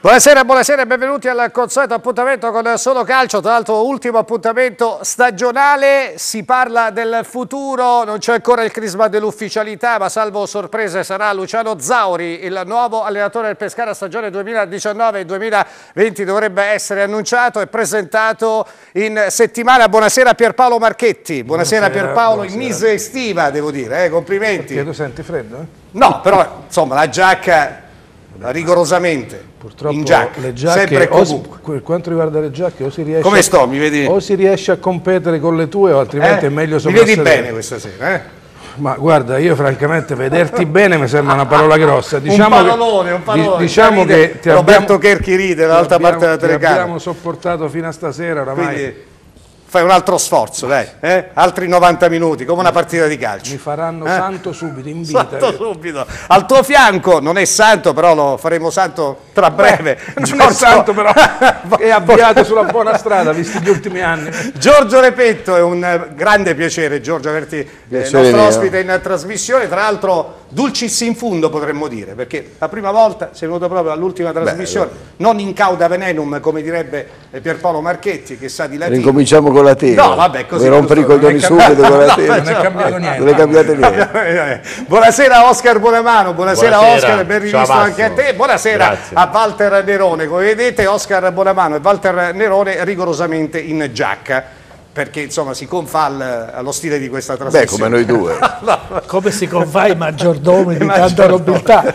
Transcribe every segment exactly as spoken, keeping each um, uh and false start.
Buonasera, buonasera e benvenuti al consueto appuntamento con Solo Calcio, tra l'altro ultimo appuntamento stagionale, si parla del futuro, non c'è ancora il crisma dell'ufficialità, ma salvo sorprese sarà Luciano Zauri, il nuovo allenatore del Pescara stagione duemiladiciannove duemilaventi, dovrebbe essere annunciato e presentato in settimana. Buonasera Pierpaolo Marchetti, buonasera, buonasera Pierpaolo, buonasera. In mise estiva devo dire, eh, complimenti. Perché tu senti freddo? Eh? No, però insomma la giacca rigorosamente. Purtroppo in giacca, le giacche, sempre o, comunque. Per quanto riguarda le giacche, o si riesce come a, sto, mi vedi? O si riesce a competere con le tue, o altrimenti eh? è meglio mi vedi bene questa sera, eh? Ma guarda, io francamente vederti bene mi sembra una parola grossa. Diciamo un pallone, un pallone. Diciamo ride, che ti Roberto abbiamo, Cherchi ride dall'altra parte della telecamera. abbiamo sopportato fino a stasera oramai. Quindi fai un altro sforzo, dai, eh? Altri novanta minuti, come una partita di calcio. Mi faranno eh? santo subito, in vita. Santo subito. Al tuo fianco, non è santo, però lo faremo santo tra breve. Beh, non è santo, però è avviato sulla buona strada, visti gli ultimi anni. Giorgio Repetto, è un grande piacere, Giorgio, averti eh, nostro ospite in trasmissione. Tra l'altro, dulcis in fundo potremmo dire, perché la prima volta sei venuto proprio all'ultima trasmissione, Beh, non in cauda venenum, come direbbe Pierpaolo Marchetti, che sa di latino. Ricominciamo con la tela. No, vabbè, così. Per rompere i coglioni subito con la tela. Non è cambiato niente. Non è cambiato niente. Buonasera Oscar Buonamano, buonasera, buonasera Oscar, ben rivisto Ciao, anche a te. Buonasera Grazie. A Walter Nerone. Come vedete Oscar Buonamano e Walter Nerone rigorosamente in giacca, perché insomma si confà allo stile di questa trasmissione. Beh, come noi due. no. Come si confà i maggiordomi di tanta nobiltà.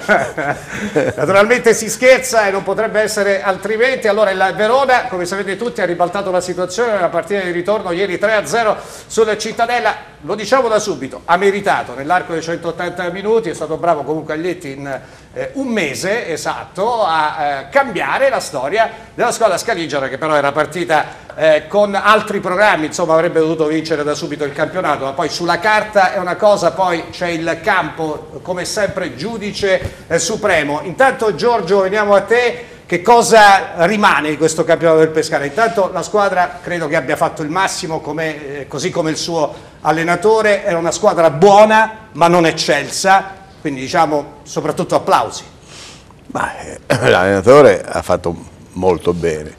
Naturalmente si scherza e non potrebbe essere altrimenti. Allora il Verona, come sapete tutti, ha ribaltato la situazione nella partita di ritorno ieri tre a zero sulla Cittadella. Lo diciamo da subito, ha meritato nell'arco dei centottanta minuti, è stato bravo comunque Aglietti in eh, un mese esatto a eh, cambiare la storia della squadra scaligiara, che però era partita eh, con altri programmi, insomma avrebbe dovuto vincere da subito il campionato, ma poi sulla carta è una cosa, poi c'è il campo come sempre giudice eh, supremo. Intanto Giorgio, veniamo a te. Che cosa rimane di questo campionato del Pescara? Intanto la squadra credo che abbia fatto il massimo, come, eh, così come il suo allenatore, era una squadra buona ma non eccelsa, quindi diciamo soprattutto applausi. Eh, l'allenatore ha fatto molto bene,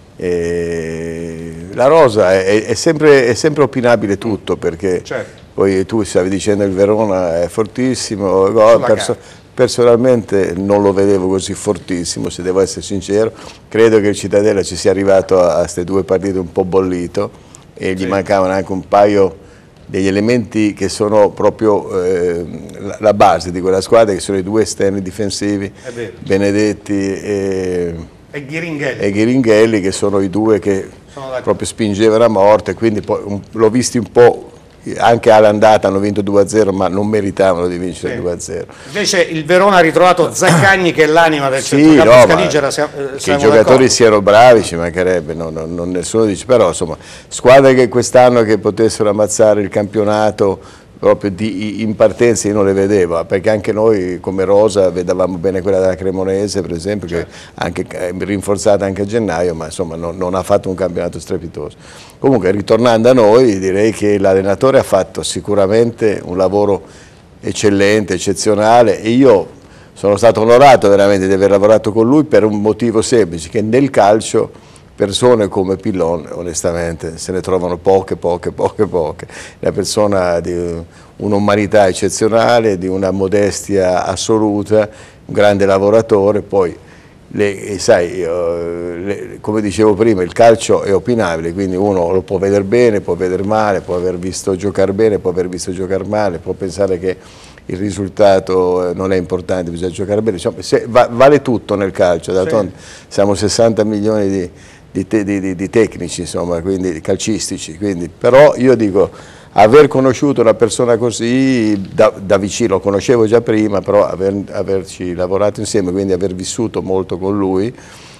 e la rosa è, è, sempre, è sempre opinabile tutto, perché certo. Poi tu stavi dicendo il Verona è fortissimo, no, perso personalmente non lo vedevo così fortissimo, se devo essere sincero. Credo che il Cittadella ci sia arrivato a queste due partite un po' bollito e gli sì. mancavano anche un paio degli elementi che sono proprio eh, la base di quella squadra, che sono i due esterni difensivi, Benedetti e, e Ghiringhelli. e Ghiringhelli, che sono i due che proprio spingevano a morte, quindi l'ho visti un po'. Anche all'andata hanno vinto due a zero, ma non meritavano di vincere sì. due a zero. Invece il Verona ha ritrovato Zaccagni, che è l'anima del sì, centrocampo no, scaligera. Siamo, eh, che i giocatori siano bravi ci mancherebbe, no, no, non nessuno dice, però insomma squadre che quest'anno che potessero ammazzare il campionato proprio di, in partenza io non le vedevo, perché anche noi come rosa vedevamo bene quella della Cremonese per esempio, certo. che anche rinforzata anche a gennaio, ma insomma non, non ha fatto un campionato strepitoso. Comunque ritornando a noi, direi che l'allenatore ha fatto sicuramente un lavoro eccellente, eccezionale, e io sono stato onorato veramente di aver lavorato con lui per un motivo semplice, che nel calcio persone come Pillon onestamente se ne trovano poche, poche, poche, poche. Una persona di un'umanità eccezionale, di una modestia assoluta, un grande lavoratore. Poi le, sai, le, come dicevo prima, il calcio è opinabile, quindi uno lo può vedere bene, può vedere male, può aver visto giocare bene, può aver visto giocare male, può pensare che il risultato non è importante, bisogna giocare bene, insomma, se, va, vale tutto nel calcio, d'altronde sì. siamo sessanta milioni di, di, te, di, di, di tecnici, insomma, quindi calcistici, quindi, però io dico, aver conosciuto una persona così da, da vicino, lo conoscevo già prima, però aver, averci lavorato insieme, quindi aver vissuto molto con lui,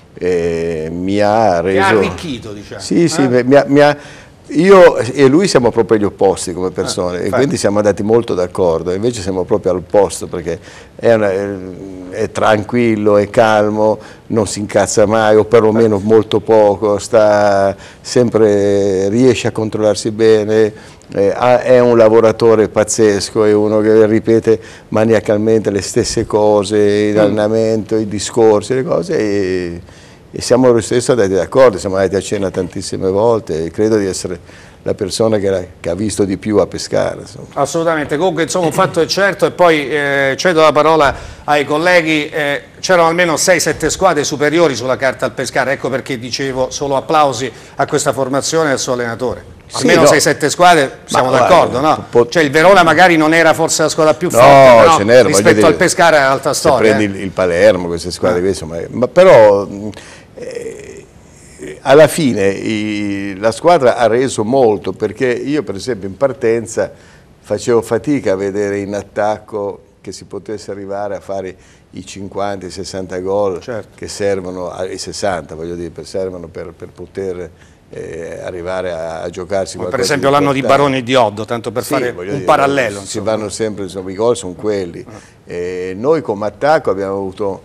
eh, mi ha reso... Mi ha arricchito, diciamo. Sì, sì, eh? mi ha... Mi ha io e lui siamo proprio gli opposti come persone, ah, e quindi siamo andati molto d'accordo, invece siamo proprio all'opposto, perché è, una, è, è tranquillo, è calmo, non si incazza mai, o perlomeno molto poco, sta sempre, riesce a controllarsi bene, eh, è un lavoratore pazzesco, è uno che ripete maniacalmente le stesse cose, in allenamento, i discorsi, le cose, e, e siamo lo stesso andati d'accordo, siamo andati a cena tantissime volte e credo di essere la persona che, la, che ha visto di più a Pescara. Insomma. Assolutamente, comunque insomma un fatto è certo, e poi eh, cedo la parola ai colleghi, eh, c'erano almeno sei sette squadre superiori sulla carta al Pescara, ecco perché dicevo solo applausi a questa formazione e al suo allenatore. Almeno sì, no. sei sette squadre, siamo d'accordo, no? Po- Cioè il Verona magari non era forse la squadra più no, forte, però ce n'era, rispetto dire, al Pescara è un'altra storia. Se prendi eh. il, il Palermo, queste squadre, ah. insomma, ma però eh, alla fine i, la squadra ha reso molto, perché io per esempio in partenza facevo fatica a vedere in attacco che si potesse arrivare a fare i cinquanta, i sessanta gol, certo, che servono, i sessanta voglio dire, servono per, per poter eh, arrivare a, a giocarsi qualcosa. Per esempio l'anno di Baroni e di Oddo, tanto per sì, fare un dire, parallelo. Si insomma. vanno sempre, insomma, i gol sono quelli. Ah. Eh, noi come attacco abbiamo avuto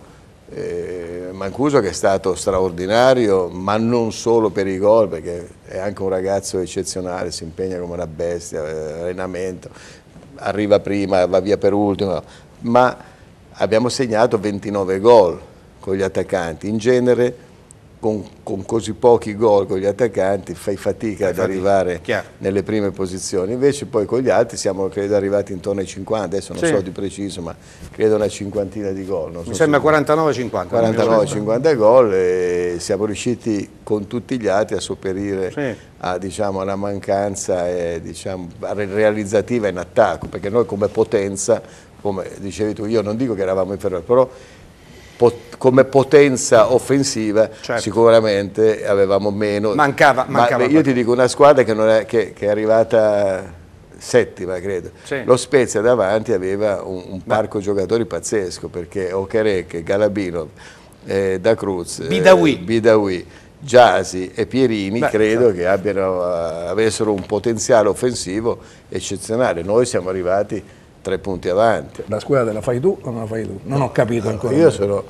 eh, Mancuso che è stato straordinario, ma non solo per i gol, perché è anche un ragazzo eccezionale, si impegna come una bestia, eh, allenamento, arriva prima, va via per ultimo, ma abbiamo segnato ventinove gol con gli attaccanti. In genere con, con così pochi gol con gli attaccanti fai fatica fai ad fatica. arrivare Chiaro. nelle prime posizioni, invece poi con gli altri siamo credo arrivati intorno ai cinquanta, adesso non sì. so di preciso, ma credo una cinquantina di gol. Non so Mi sembra quarantanove cinquanta. quarantanove cinquanta gol, e siamo riusciti con tutti gli altri a sopperire sì. a diciamo, una mancanza eh, diciamo, realizzativa in attacco, perché noi come potenza, come dicevi tu, io non dico che eravamo inferiori, però pot come potenza offensiva certo. sicuramente avevamo meno. Mancava, mancava Ma io ti dico una squadra che, non è, che, che è arrivata settima, credo. Sì. Lo Spezia davanti aveva un, un parco Beh. giocatori pazzesco, perché Okereke, Galabinov, eh, Da Cruz, Bidawi, eh, Bidawi Gyasi e Pierini Beh, credo certo. che abbiano, uh, avessero un potenziale offensivo eccezionale. Noi siamo arrivati tre punti avanti. La squadra la fai tu o non la fai tu? Non ho capito ancora. Io sono,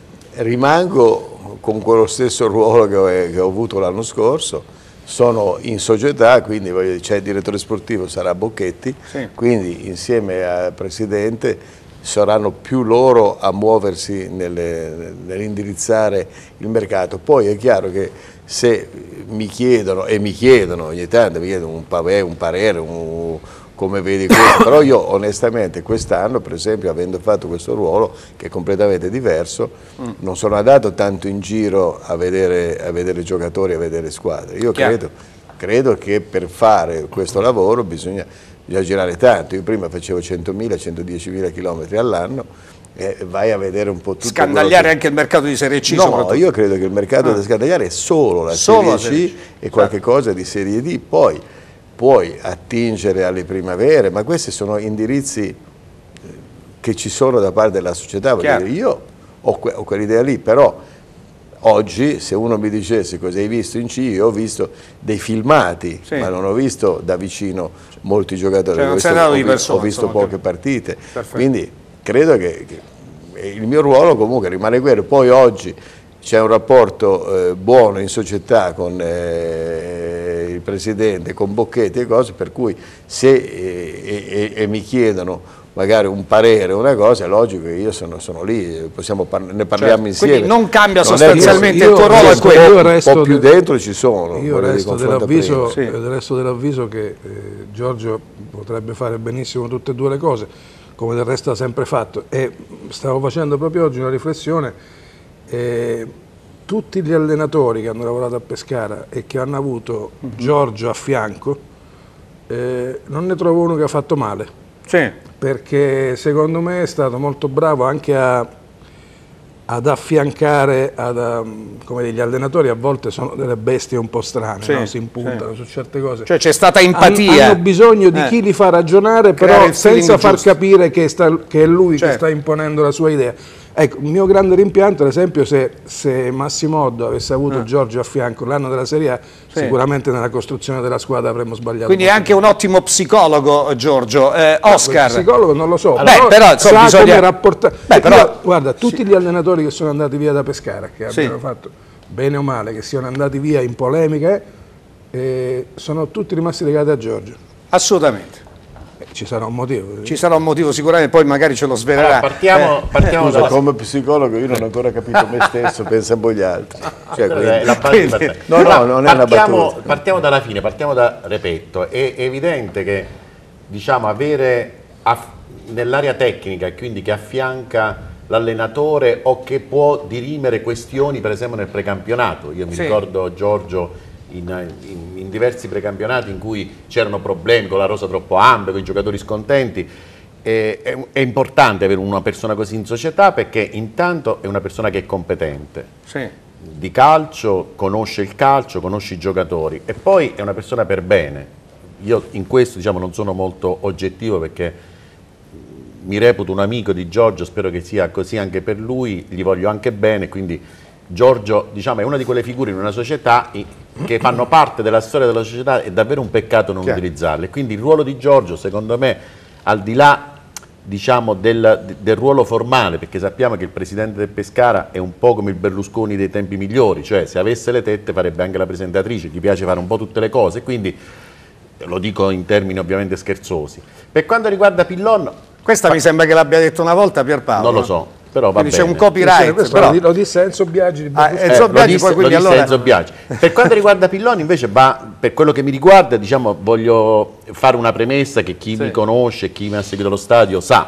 rimango con quello stesso ruolo che ho, che ho avuto l'anno scorso, sono in società, quindi c'è il direttore sportivo, sarà Bocchetti, sì. quindi insieme al presidente saranno più loro a muoversi nell'indirizzare il mercato. Poi è chiaro che se mi chiedono, e mi chiedono ogni tanto, mi chiedono un, parere, un parere, un, come vedi questo, però io onestamente quest'anno, per esempio, avendo fatto questo ruolo che è completamente diverso, mm. non sono andato tanto in giro a vedere, a vedere giocatori, a vedere squadre. Io credo, credo che per fare questo lavoro bisogna, bisogna girare tanto. Io prima facevo centomila, centodiecimila chilometri all'anno, e vai a vedere un po' tutto. Scandagliare che... anche il mercato di Serie C. No, io credo che il mercato ah. da scandagliare è solo la solo Serie C la serie C. e qualche cosa di Serie D, poi puoi attingere alle primavere, ma questi sono indirizzi che ci sono da parte della società. Dire, io ho, que ho quell'idea lì, però oggi se uno mi dicesse cosa hai visto in C, io ho visto dei filmati, sì. ma non ho visto da vicino molti giocatori, cioè, ho visto, ho, di persone, ho visto insomma, poche partite, Perfetto. quindi credo che, che il mio ruolo comunque rimane quello. Poi oggi c'è un rapporto eh, buono in società con eh, il presidente, con Bocchetti e cose, per cui se eh, e, e mi chiedono magari un parere o una cosa, è logico che io sono, sono lì, possiamo par ne parliamo certo. insieme. Quindi non cambia non sostanzialmente io, il tuo ruolo, è quello. Un po' più dentro ci sono. Io resto dell'avviso sì. dell che eh, Giorgio potrebbe fare benissimo tutte e due le cose, come del resto ha sempre fatto, e stavo facendo proprio oggi una riflessione. Eh, tutti gli allenatori che hanno lavorato a Pescara e che hanno avuto uh-huh. Giorgio a fianco, eh, non ne trovo uno che ha fatto male, sì. perché secondo me è stato molto bravo anche a, ad affiancare, ad, um, come dire, gli allenatori a volte sono delle bestie un po' strane, sì, no? si impuntano sì. su certe cose. Cioè c'è stata empatia. Han, hanno bisogno di eh. chi li fa ragionare, però senza far giusto. capire che, sta, che è lui certo. che sta imponendo la sua idea. Ecco, il mio grande rimpianto, ad esempio, se, se Massimo Oddo avesse avuto eh. Giorgio a fianco l'anno della Serie A, sì. sicuramente nella costruzione della squadra avremmo sbagliato. Quindi è anche un ottimo psicologo, Giorgio. Eh, Oscar. No, psicologo non lo so, Beh, però, però sa bisogna... come rapportare. Beh, però... Guarda, tutti sì. gli allenatori che sono andati via da Pescara, che sì. abbiano fatto bene o male, che siano andati via in polemiche, eh, sono tutti rimasti legati a Giorgio. Assolutamente. Ci sarà un motivo. Ci sarà un motivo sicuramente, poi magari ce lo svelerà. Allora, partiamo, eh. partiamo Scusa, dalla... come psicologo io non ho ancora capito me stesso, pensavo gli altri. Cioè, Quella quindi- è la base quindi- di partenza. No, no, Allora, non è una partiamo, battuta. partiamo dalla fine, partiamo da Repetto. È evidente che, diciamo, avere aff- nell'area tecnica e quindi che affianca l'allenatore o che può dirimere questioni, per esempio nel precampionato. Io mi Sì. ricordo Giorgio in, in- in diversi precampionati in cui c'erano problemi con la rosa troppo ampia, con i giocatori scontenti. E- È, è importante avere una persona così in società, perché intanto è una persona che è competente Sì. di calcio, conosce il calcio, conosce i giocatori e poi è una persona per bene. Io in questo, diciamo, non sono molto oggettivo perché mi reputo un amico di Giorgio, spero che sia così anche per lui, gli voglio anche bene, quindi Giorgio, diciamo, è una di quelle figure in una società i- che fanno parte della storia della società, è davvero un peccato non Chiaro. utilizzarle. Quindi il ruolo di Giorgio, secondo me, al di là, diciamo, del, del ruolo formale, perché sappiamo che il presidente del Pescara è un po' come il Berlusconi dei tempi migliori, cioè se avesse le tette farebbe anche la presentatrice, gli piace fare un po' tutte le cose, quindi lo dico in termini ovviamente scherzosi. Per quanto riguarda Pillon, Questa mi sembra che l'abbia detto una volta Pierpaolo. non lo so, però va Quindi c'è bene. un copyright. Questo però- lo, lo disse Enzo Biagi di Ah, Berlusconi. Enzo Eh, Biagi, lo disse, poi, quindi lo disse allora- Enzo Biagi. Per quanto riguarda Pillon invece, va, per quello che mi riguarda, diciamo, voglio fare una premessa che chi Sì. mi conosce, chi mi ha seguito allo stadio sa.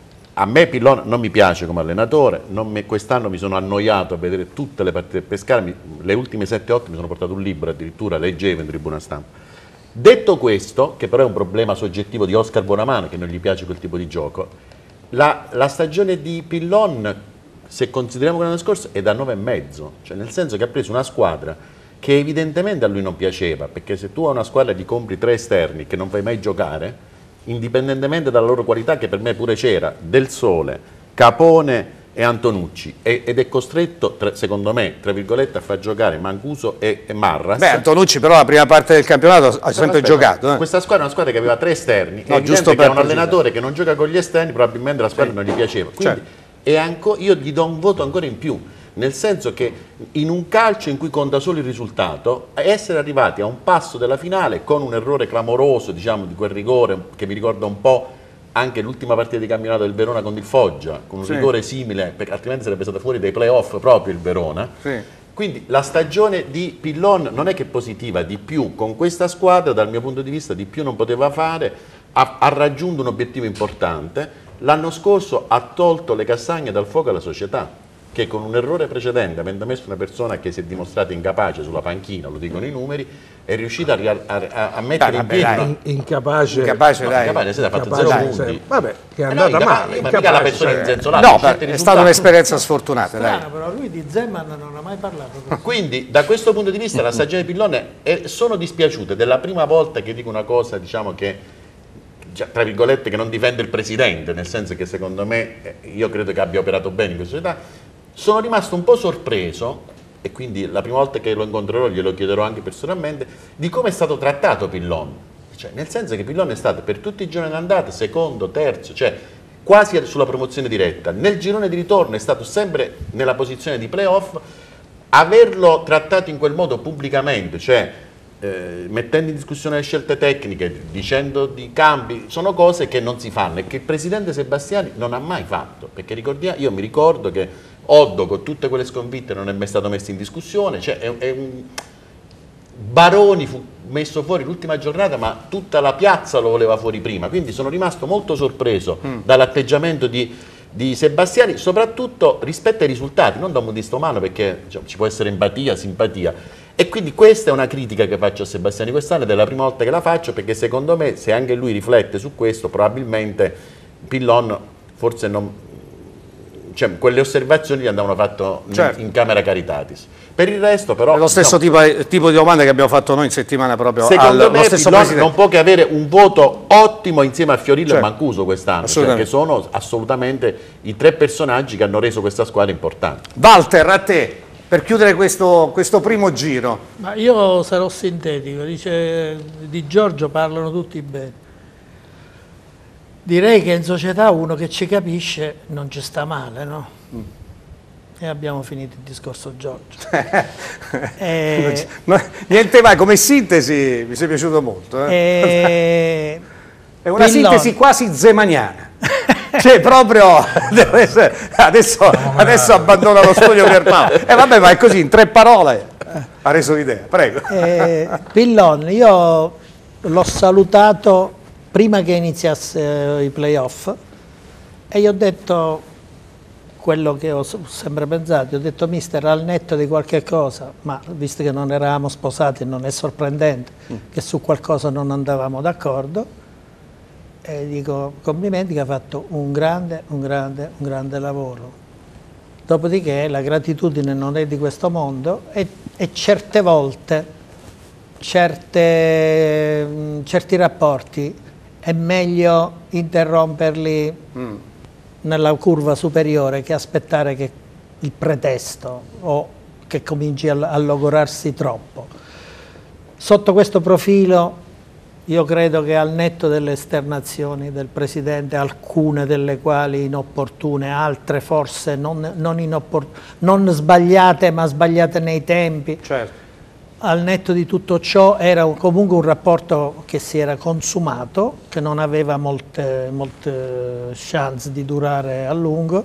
A me Pillon non mi piace come allenatore, non mi- quest'anno mi sono annoiato a vedere tutte le partite del Pescara, mi- le ultime sette otto mi sono portato un libro, addirittura leggevo in tribuna stampa. Detto questo, che però è un problema soggettivo di Oscar Bonamano, che non gli piace quel tipo di gioco, la, la stagione di Pillon, se consideriamo quella dell'anno scorso, è da nove e mezzo, cioè nel senso che ha preso una squadra che evidentemente a lui non piaceva, perché se tu hai una squadra e gli compri tre esterni che non fai mai giocare, indipendentemente dalla loro qualità, che per me pure c'era, Del Sole, Capone e Antonucci, e- ed è costretto, tra- secondo me, tra virgolette, a far giocare Mancuso e, e Marras. Beh, Antonucci però la prima parte del campionato ha sempre Aspetta, giocato. eh. Questa squadra è una squadra che aveva tre esterni, No, è giusto evidente che per a un precisare. allenatore che non gioca con gli esterni probabilmente la squadra non gli piaceva. Quindi Certo. è anco- io gli do un voto ancora in più, nel senso che in un calcio in cui conta solo il risultato, essere arrivati a un passo della finale con un errore clamoroso, diciamo, di quel rigore che mi ricorda un po' anche l'ultima partita di campionato del Verona con il Foggia, con un Sì. rigore simile, perché altrimenti sarebbe stato fuori dai playoff proprio il Verona. Sì. Quindi la stagione di Pillon non è che positiva, di più con questa squadra dal mio punto di vista di più non poteva fare, ha, ha raggiunto un obiettivo importante. L'anno scorso ha tolto le cassagne dal fuoco alla società, che con un errore precedente, avendo messo una persona che si è dimostrata incapace sulla panchina, lo dicono i numeri, è riuscita a, ria- a- a mettere Dai, in vabbè, piedi... dai. no, In- incapace, Incapace, no, dai. incapace, sì, ha fatto incapace, zero dai, punti. sì. Vabbè, che è Eh no, andata incapace, male. ma mica la persona cioè, inzenzolata, No, certi è risultati. stata un'esperienza sfortunata, dai. Strano, però lui di Zeman non ha mai parlato così. Quindi da questo punto di vista la stagione di Pillon è, sono dispiaciute, della prima volta che dico una cosa, diciamo che già, tra virgolette, che non difende il presidente, nel senso che secondo me eh, io credo che abbia operato bene in questa società. Sono rimasto un po' sorpreso, e quindi la prima volta che lo incontrerò glielo chiederò anche personalmente, di come è stato trattato Pillon. Cioè, nel senso che Pillon è stato per tutti i gironi d'andata secondo, terzo, cioè quasi sulla promozione diretta. Nel girone di ritorno è stato sempre nella posizione di playoff. Averlo trattato in quel modo pubblicamente, cioè eh, mettendo in discussione le scelte tecniche, dicendo di cambi, sono cose che non si fanno e che il presidente Sebastiani non ha mai fatto, perché ricordiamo, io mi ricordo che Oddo con tutte quelle sconfitte non è mai stato messo in discussione, cioè è, è un... Baroni fu messo fuori l'ultima giornata, ma tutta la piazza lo voleva fuori prima, quindi sono rimasto molto sorpreso mm. dall'atteggiamento di, di Sebastiani, soprattutto rispetto ai risultati, non da un punto di vista umano, perché diciamo, ci può essere empatia, simpatia, e quindi questa è una critica che faccio a Sebastiani quest'anno ed è la prima volta che la faccio, perché secondo me se anche lui riflette su questo probabilmente Pillon forse non... Cioè, quelle osservazioni gli andavano fatte Certo. in camera caritatis. Per il resto però... È lo stesso diciamo, tipo, tipo di domande che abbiamo fatto noi in settimana proprio secondo al, me lo stesso Pillon presidente. non può che avere un voto ottimo insieme a Fiorillo Certo. e Mancuso quest'anno, cioè, Assolutamente. che sono assolutamente i tre personaggi che hanno reso questa squadra importante. Walter, a te, per chiudere questo, questo primo giro. Ma io sarò sintetico, dice di Giorgio parlano tutti bene. Direi che in società uno che ci capisce non ci sta male, no? E abbiamo finito il discorso Giorgio. e... Niente mai, come sintesi mi sei piaciuto molto. Eh? E... È una Pillon. Sintesi quasi zemaniana. Cioè proprio adesso, adesso abbandona lo studio per Paolo. E eh, vabbè, ma è così, in tre parole ha reso l'idea, prego. Eh, Pillon, io l'ho salutato prima che iniziasse i playoff e gli ho detto quello che ho sempre pensato, ho detto mister, al netto di qualche cosa, ma visto che non eravamo sposati non è sorprendente mm. che su qualcosa non andavamo d'accordo, e dico complimenti che ha fatto un grande, un grande, un grande lavoro. Dopodiché la gratitudine non è di questo mondo e, e certe volte, certe, mh, certi rapporti è meglio interromperli mm. nella curva superiore che aspettare che il pretesto o che cominci a, a logorarsi troppo. Sotto questo profilo io credo che al netto delle esternazioni del Presidente, alcune delle quali inopportune, altre forse non, non, non sbagliate ma sbagliate nei tempi, certo. Al netto di tutto ciò era un, comunque un rapporto che si era consumato, che non aveva molte, molte chance di durare a lungo,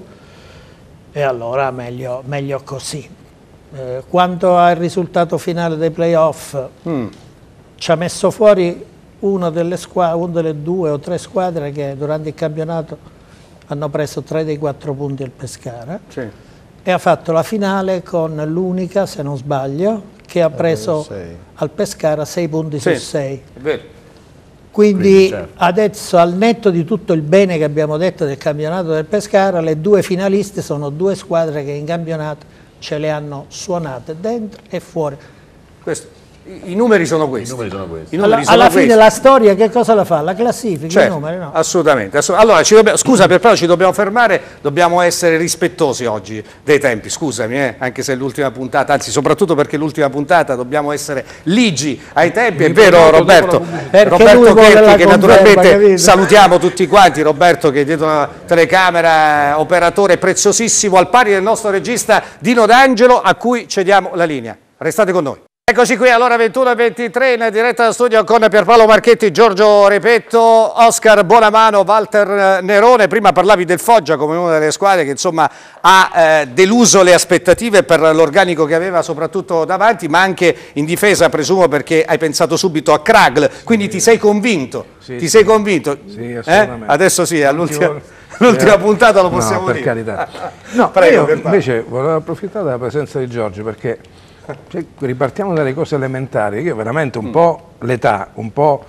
e allora meglio, meglio così. Eh, quanto al risultato finale dei playoff, mm. ci ha messo fuori una delle, squadre, una delle due o tre squadre che durante il campionato hanno preso tre dei quattro punti al Pescara, sì. e ha fatto la finale con l'unica, se non sbaglio, che ha preso al Pescara sei punti sì, su sei. È vero. Quindi, Quindi certo. adesso, al netto di tutto il bene che abbiamo detto del campionato del Pescara, le due finaliste sono due squadre che in campionato ce le hanno suonate dentro e fuori. Questo. I numeri sono questi. I numeri sono questi. I numeri alla sono alla questi. fine la storia che cosa la fa? La classifica, certo, i numeri, no? Assolutamente. assolutamente. Allora, ci dobbiamo, scusa, per però ci dobbiamo fermare, dobbiamo essere rispettosi oggi dei tempi, scusami, eh, anche se è l'ultima puntata, anzi soprattutto perché l'ultima puntata dobbiamo essere ligi ai tempi, è vero Roberto? Roberto Cherchi, che naturalmente salutiamo tutti quanti, Roberto che è dietro la telecamera, operatore preziosissimo, al pari del nostro regista Dino D'Angelo, a cui cediamo la linea. Restate con noi. Eccoci qui, allora ventuno e ventitré in diretta da studio con Pierpaolo Marchetti, Giorgio Repetto, Oscar Buonamano, Walter Nerone. Prima parlavi del Foggia come una delle squadre che insomma ha eh, deluso le aspettative per l'organico che aveva soprattutto davanti, ma anche in difesa, presumo, perché hai pensato subito a Kragl, quindi sì. ti sei convinto? Sì, ti sì. sei convinto? Sì, assolutamente. Eh? Adesso sì, all'ultima eh, puntata lo possiamo no, per dire. Carità. No, Prego, io invece volevo approfittare della presenza di Giorgio perché cioè, ripartiamo dalle cose elementari. Io veramente un mm. po' l'età, un po'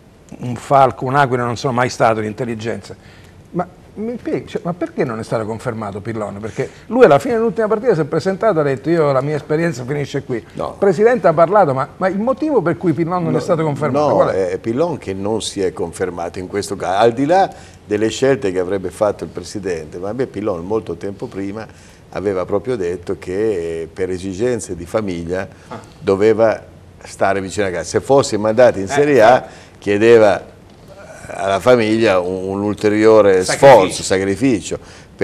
un falco, un'aquila non sono mai stato di intelligenza, ma, mi, cioè, ma perché non è stato confermato Pillon? Perché lui alla fine dell'ultima partita si è presentato e ha detto io la mia esperienza finisce qui. No. Il Presidente ha parlato, ma, ma il motivo per cui Pillon non no, è stato confermato? No, qual è? è Pillon che non si è confermato in questo caso, al di là delle scelte che avrebbe fatto il Presidente, ma beh, Pillon molto tempo prima aveva proprio detto che per esigenze di famiglia doveva stare vicino a casa. Se fosse mandato in Serie A chiedeva alla famiglia un, un ulteriore sacrificio. sforzo, sacrificio,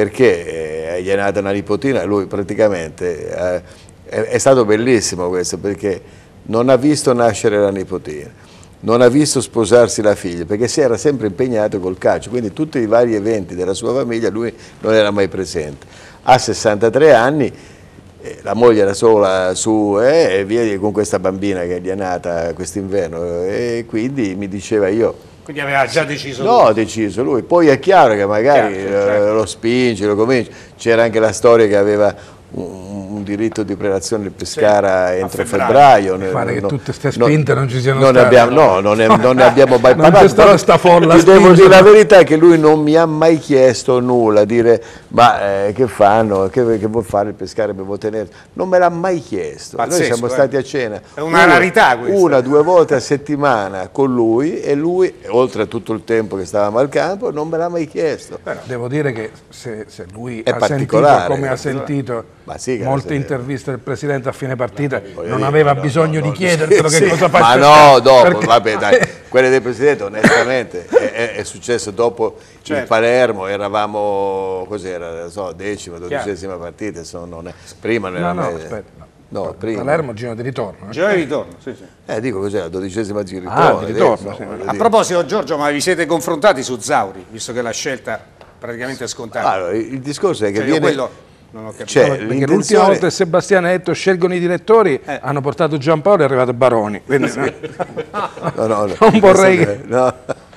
perché eh, gli è nata una nipotina, lui praticamente eh, è, è stato bellissimo questo, perché non ha visto nascere la nipotina, non ha visto sposarsi la figlia, perché si era sempre impegnato col calcio, quindi tutti i vari eventi della sua famiglia lui non era mai presente. Ha sessantatré anni, eh, la moglie era sola su eh, e via con questa bambina che gli è nata quest'inverno, e quindi mi diceva io... Quindi aveva già deciso no, lui? No, ha deciso lui, poi è chiaro che magari chiaro, certo. lo spinge, lo convince, c'era anche la storia che aveva un, un diritto di prelazione del Pescara sì, entro febbraio. Mi pare che tutte queste spinte non, non ci siano non state. Abbiamo, no, non, è, non ne abbiamo mai parlato. Non c'è stata sta folla. Ti devo dire la verità che lui non mi ha mai chiesto nulla, dire ma eh, che fanno, che, che vuol fare il Pescara, che vuol tenere. Non me l'ha mai chiesto. Pazzesco, noi siamo eh. stati a cena. È una una rarità questa. Una, due volte a settimana con lui e lui, oltre a tutto il tempo che stavamo al campo, non me l'ha mai chiesto. Però, devo dire che se, se lui è ha sentito come ha sentito ma sì, molti un'intervista del Presidente a fine partita, Voglio non dire, aveva no, bisogno no, di no, chiedertelo sì, che cosa sì. faccia. Ma no, dopo, perché... vabbè dai, quelle del Presidente onestamente è, è, è successo dopo Certo. il Palermo, eravamo, cos'era, non so, decima, dodicesima partita, insomma, non è, prima non No, era no, mai- aspetta. no, No, prima. Palermo giro di ritorno. Eh. Già di ritorno, sì, sì. Eh, dico cos'era, la dodicesima di ritorno. Ah, di ritorno, eh, sì. no, voglio A dire. proposito, Giorgio, ma vi siete confrontati su Zauri, visto che la scelta praticamente è scontata? Allora, il il discorso è che Cioè, io viene... quello non ho capito. Cioè, Perché l'ultima l'intenzione- volta che Sebastiano ha detto scelgono i direttori, Eh. hanno portato Giampaolo e è arrivato Baroni. Quindi, No, no, no. Non vorrei che- No.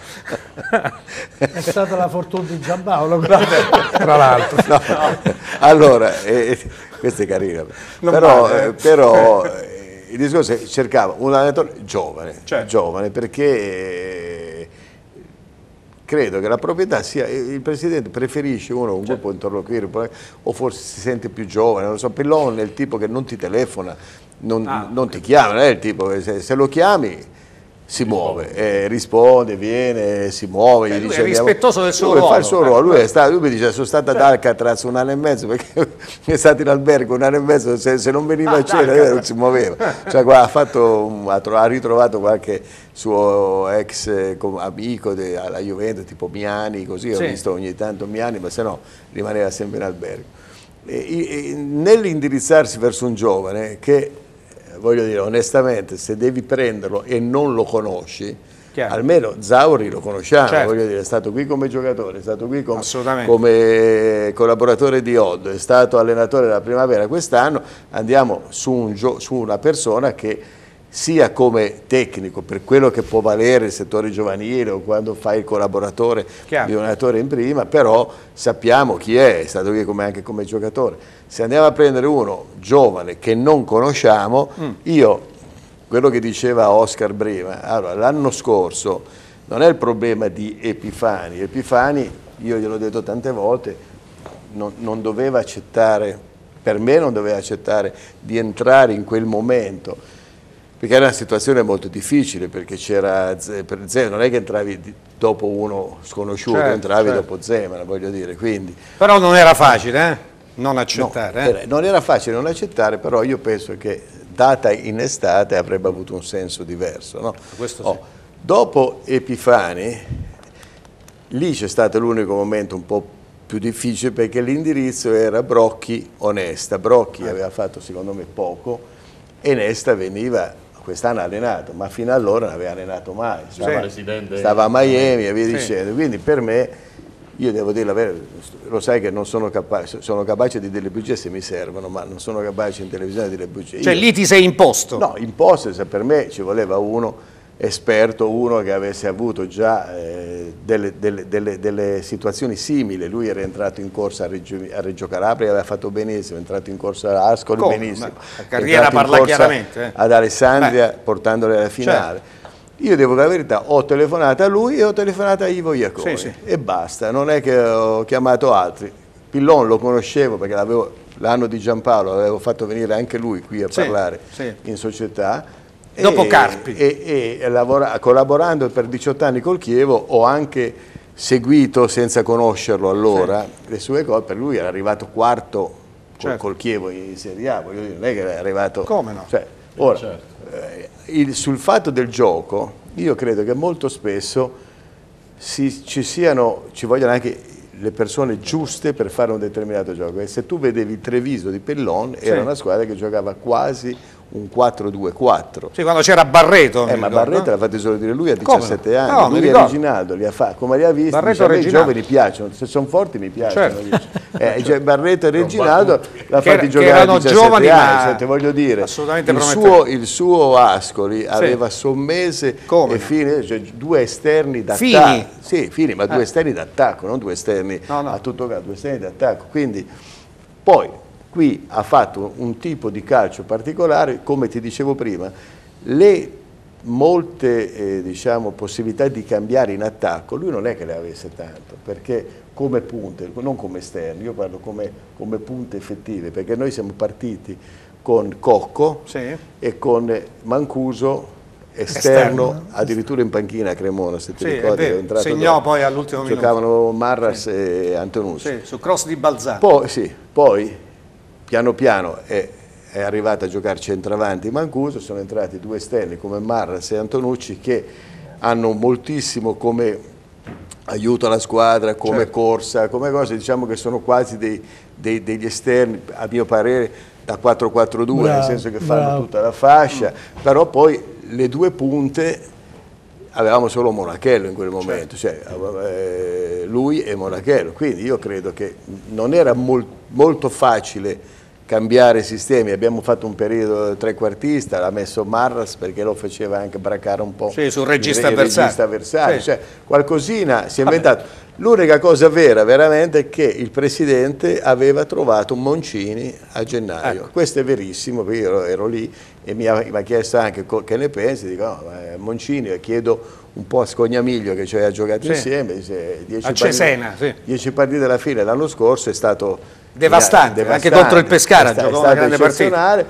È stata la fortuna di Giampaolo. tra l'altro. No. Allora, eh, questa è carina, Non però, male, eh. eh, però eh, il discorso è che cercava un allenatore giovane, Certo. giovane perché eh, credo che la proprietà sia, il Presidente preferisce uno con cui può interloquire, o forse si sente più giovane, non lo so, Pillon è il tipo che non ti telefona, non, Ah, non ti chiama, non è il tipo che se, se lo chiami si muove, eh, risponde, viene, si muove. Cioè, gli lui dice, è andiamo- rispettoso del suo lui fa ruolo. il suo ruolo, lui, è stato, lui mi dice sono stato ad Alcatraz un anno e mezzo perché è stato in albergo un anno e mezzo, se, se non veniva Ah, a cena Alcatraz. non si muoveva, cioè, guarda, ha, fatto, un- ha, tro- ha ritrovato qualche suo ex eh, com- amico de- alla Juventus, tipo Miani, così, Sì. ho visto ogni tanto Miani, ma se no rimaneva sempre in albergo. E- e- nell'indirizzarsi verso un giovane che, voglio dire, onestamente, se devi prenderlo e non lo conosci, Chiaro. almeno Zauri lo conosciamo, Certo. voglio dire, è stato qui come giocatore, è stato qui come, Assolutamente. come collaboratore di Oddo, è stato allenatore della primavera. Quest'anno andiamo su, un gio- su una persona che sia come tecnico, per quello che può valere il settore giovanile o quando fai il collaboratore Chiaro. di un allenatore in prima, però sappiamo chi è, è stato qui come, anche come giocatore. Se andiamo a prendere uno giovane che non conosciamo, Mm. io, quello che diceva Oscar prima, allora, l'anno scorso non è il problema di Epifani, Epifani, io gliel'ho detto tante volte, non, non doveva accettare, per me non doveva accettare di entrare in quel momento, perché era una situazione molto difficile, perché c'era Z- per Zeman, non è che entravi di- dopo uno sconosciuto, Certo, entravi certo. dopo Zeman, voglio dire, quindi... Però non era facile, eh? Non No, accettare. eh? era- non era facile non accettare, però io penso che data in estate avrebbe avuto un senso diverso. No? Questo Oh, dopo Epifani, lì c'è stato l'unico momento un po' più difficile perché l'indirizzo era Brocchi Onesta. Brocchi aveva fatto secondo me poco e Nesta veniva quest'anno allenato, ma fino allora non aveva allenato mai. Stava, Presidente- stava a Miami e via Sì. dicendo. Quindi per me, io devo dire la verità, lo sai che non sono capace, sono capace di dire le bugie se mi servono, ma non sono capace in televisione di dire le bugie. Cioè Io- lì ti sei imposto. No, imposte, se per me ci voleva uno esperto, uno che avesse avuto già eh, delle, delle- delle- delle situazioni simili. Lui era entrato in corsa a Reggio, a Reggio Calabria, aveva fatto benissimo, è entrato in corsa a Ascoli, Come? benissimo. Ma la È carriera entrato in parla corsa chiaramente, eh. ad Alessandria portandole alla finale. Io devo dire la verità, ho telefonato a lui e ho telefonato a Ivo Iaconi Sì, sì. e basta, non è che ho chiamato altri. Pillon lo conoscevo perché l'avevo- l'anno di Giampaolo l'avevo fatto venire anche lui qui a Sì, parlare sì. in società. Dopo E- Carpi. E, e lavora- collaborando per diciotto anni col Chievo ho anche seguito, senza conoscerlo allora, le sue cose. Per lui era arrivato quarto col, Certo. col Chievo in Serie A, voglio dire, non è che era arrivato... Come no? Cioè, ora, eh, il- sul fatto del gioco, io credo che molto spesso si- ci siano, ci vogliono anche le persone giuste per fare un determinato gioco. E se tu vedevi il Treviso di Pellon, era Sì. una squadra che giocava quasi un quattro due quattro. Sì, quando c'era Barreto. Eh, mi ma ricordo, Barreto no? l'ha fatto solo dire lui a Come no? diciassette anni, No, mi lui è ricordo. Reginaldo, li ha fatto, come li ha visti, Barreto dice, a me i Reginaldo. giovani piacciono, se sono forti mi piacciono. Certo. dice. Eh, cioè, Barreto e Reginaldo l'ha Che era- fatti che giocare a erano diciassette giovani, anni, ma cioè, te voglio dire, assolutamente il promettenti. suo, il suo Ascoli aveva Sommese Come e no? Fini, cioè, due esterni d'attacco. Fini? Sì, Fini, ma due Eh. esterni d'attacco, non due esterni No, no. a tutto campo, due esterni d'attacco. Quindi, poi, qui ha fatto un tipo di calcio particolare, come ti dicevo prima, le molte eh, diciamo, possibilità di cambiare in attacco, lui non è che le avesse tanto, perché come punte, non come esterni, io parlo come, come punte effettive, perché noi siamo partiti con Cocco Sì. e con Mancuso esterno, Esterno. addirittura in panchina a Cremona, se ti Sì, è ricordi, vero. è entrato Segnò dopo. poi all'ultimo minuto. Giocavano Marras e Antonucci. Sì, su cross di Balzano. Poi, sì, poi piano piano è, è arrivato a giocare centravanti Mancuso, sono entrati due esterni come Marras e Antonucci che hanno moltissimo come aiuto alla squadra, come certo. corsa, come cose, diciamo che sono quasi dei, dei, degli esterni, a mio parere, da quattro quattro due, nel senso che fanno bravo. tutta la fascia, mm. però poi le due punte avevamo solo Monachello in quel momento, certo. cioè, eh, lui e Monachello, quindi io credo che non era mol, molto facile cambiare sistemi. Abbiamo fatto un periodo trequartista, l'ha messo Marras perché lo faceva anche braccare un po' sì, sul regista il, il avversario, regista avversario. Sì. Cioè, qualcosina si è inventato. L'unica cosa vera veramente è che il presidente aveva trovato un Moncini a gennaio, ecco. Questo è verissimo, perché io ero lì e mi ha, mi ha chiesto anche che ne pensi, dico no, Moncini, chiedo un po' a Scognamiglio che ci aveva giocato sì. insieme, dice, dieci a Cesena, partite, sì. dieci partite alla fine l'anno scorso è stato devastante, devastante, anche contro il Pescara giocò una grande partita.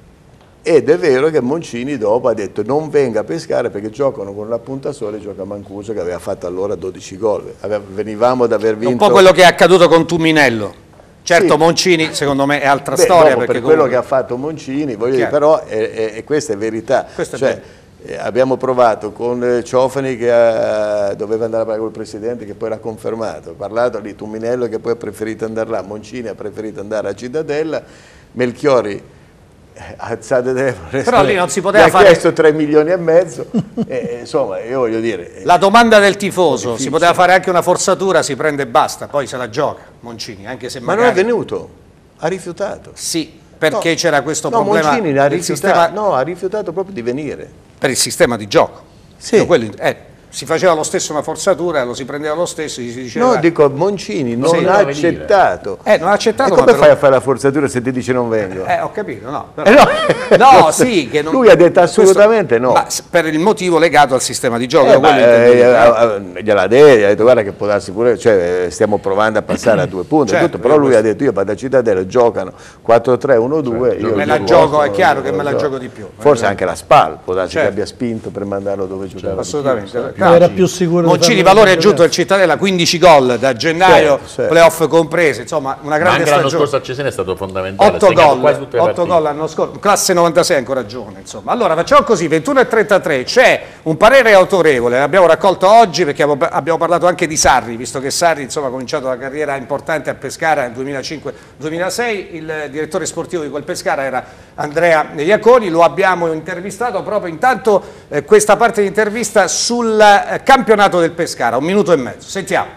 Ed è vero che Moncini dopo ha detto non venga a pescare perché giocano con la puntasole, gioca Mancuso che aveva fatto allora dodici gol. Venivamo ad aver vinto... Un po' quello che è accaduto con Tuminello. Certo sì. Moncini secondo me è altra Beh, storia. Dopo, perché per quello comunque... che ha fatto Moncini, voglio dire, però è, è, è, questa è verità. Questo è cioè, eh, abbiamo provato con Ciofani che ha, doveva andare a parlare con il presidente che poi l'ha confermato, ha parlato di Tuminello che poi ha preferito andare là, Moncini ha preferito andare a Cittadella, Melchiori alzate telefono, però lì non si poteva gli fare... ha chiesto tre milioni e mezzo e, insomma io voglio dire la domanda del tifoso, si poteva fare anche una forzatura, si prende e basta, poi se la gioca Moncini, anche se magari... ma non è venuto, ha rifiutato. Sì, perché no. c'era questo no, problema Moncini ha rifiutato, sistema... no, ha rifiutato proprio di venire per il sistema di gioco. Sì. Quello, eh, si faceva lo stesso una forzatura, lo si prendeva lo stesso, si diceva... No, dico, Moncini non sì, ha accettato. Eh, non ha accettato. E come fai lo... a fare la forzatura se ti dice non vengo? Eh, ho capito, no. Però... Eh, no. no, sì, che non... Lui ha detto assolutamente Questo... no. Ma per il motivo legato al sistema di gioco. Eh, eh, eh, gliel'ha detto, gli ha detto guarda che può darsi pure, cioè stiamo provando a passare a due punti, certo, tutto, però lui questo... ha detto io vado a Cittadella, giocano quattro tre uno due, certo, io me la gioco, è chiaro che me la gioco di più. Forse anche la Spal, può darsi certo. che abbia spinto per mandarlo dove giocava. Assolutamente. Era più sicuro. Moncini valore aggiunto del Cittadella, quindici gol da gennaio, certo, certo. playoff comprese, insomma una grande anche stagione. L'anno scorso a Cesena è stato fondamentale, otto gol, otto gol l'anno scorso, classe novantasei ancora giovane, insomma. Allora facciamo così, ventuno e trentatré, c'è un parere autorevole, l'abbiamo raccolto oggi perché abbiamo parlato anche di Sarri, visto che Sarri insomma ha cominciato la carriera importante a Pescara nel duemilacinque duemilasei, il direttore sportivo di quel Pescara era Andrea Iaconi, lo abbiamo intervistato proprio intanto eh, questa parte di intervista sul eh, campionato del Pescara, un minuto e mezzo, sentiamo.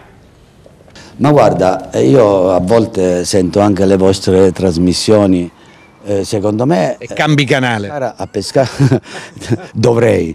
Ma guarda, io a volte sento anche le vostre trasmissioni, eh, secondo me... E cambi canale. A Pescara dovrei.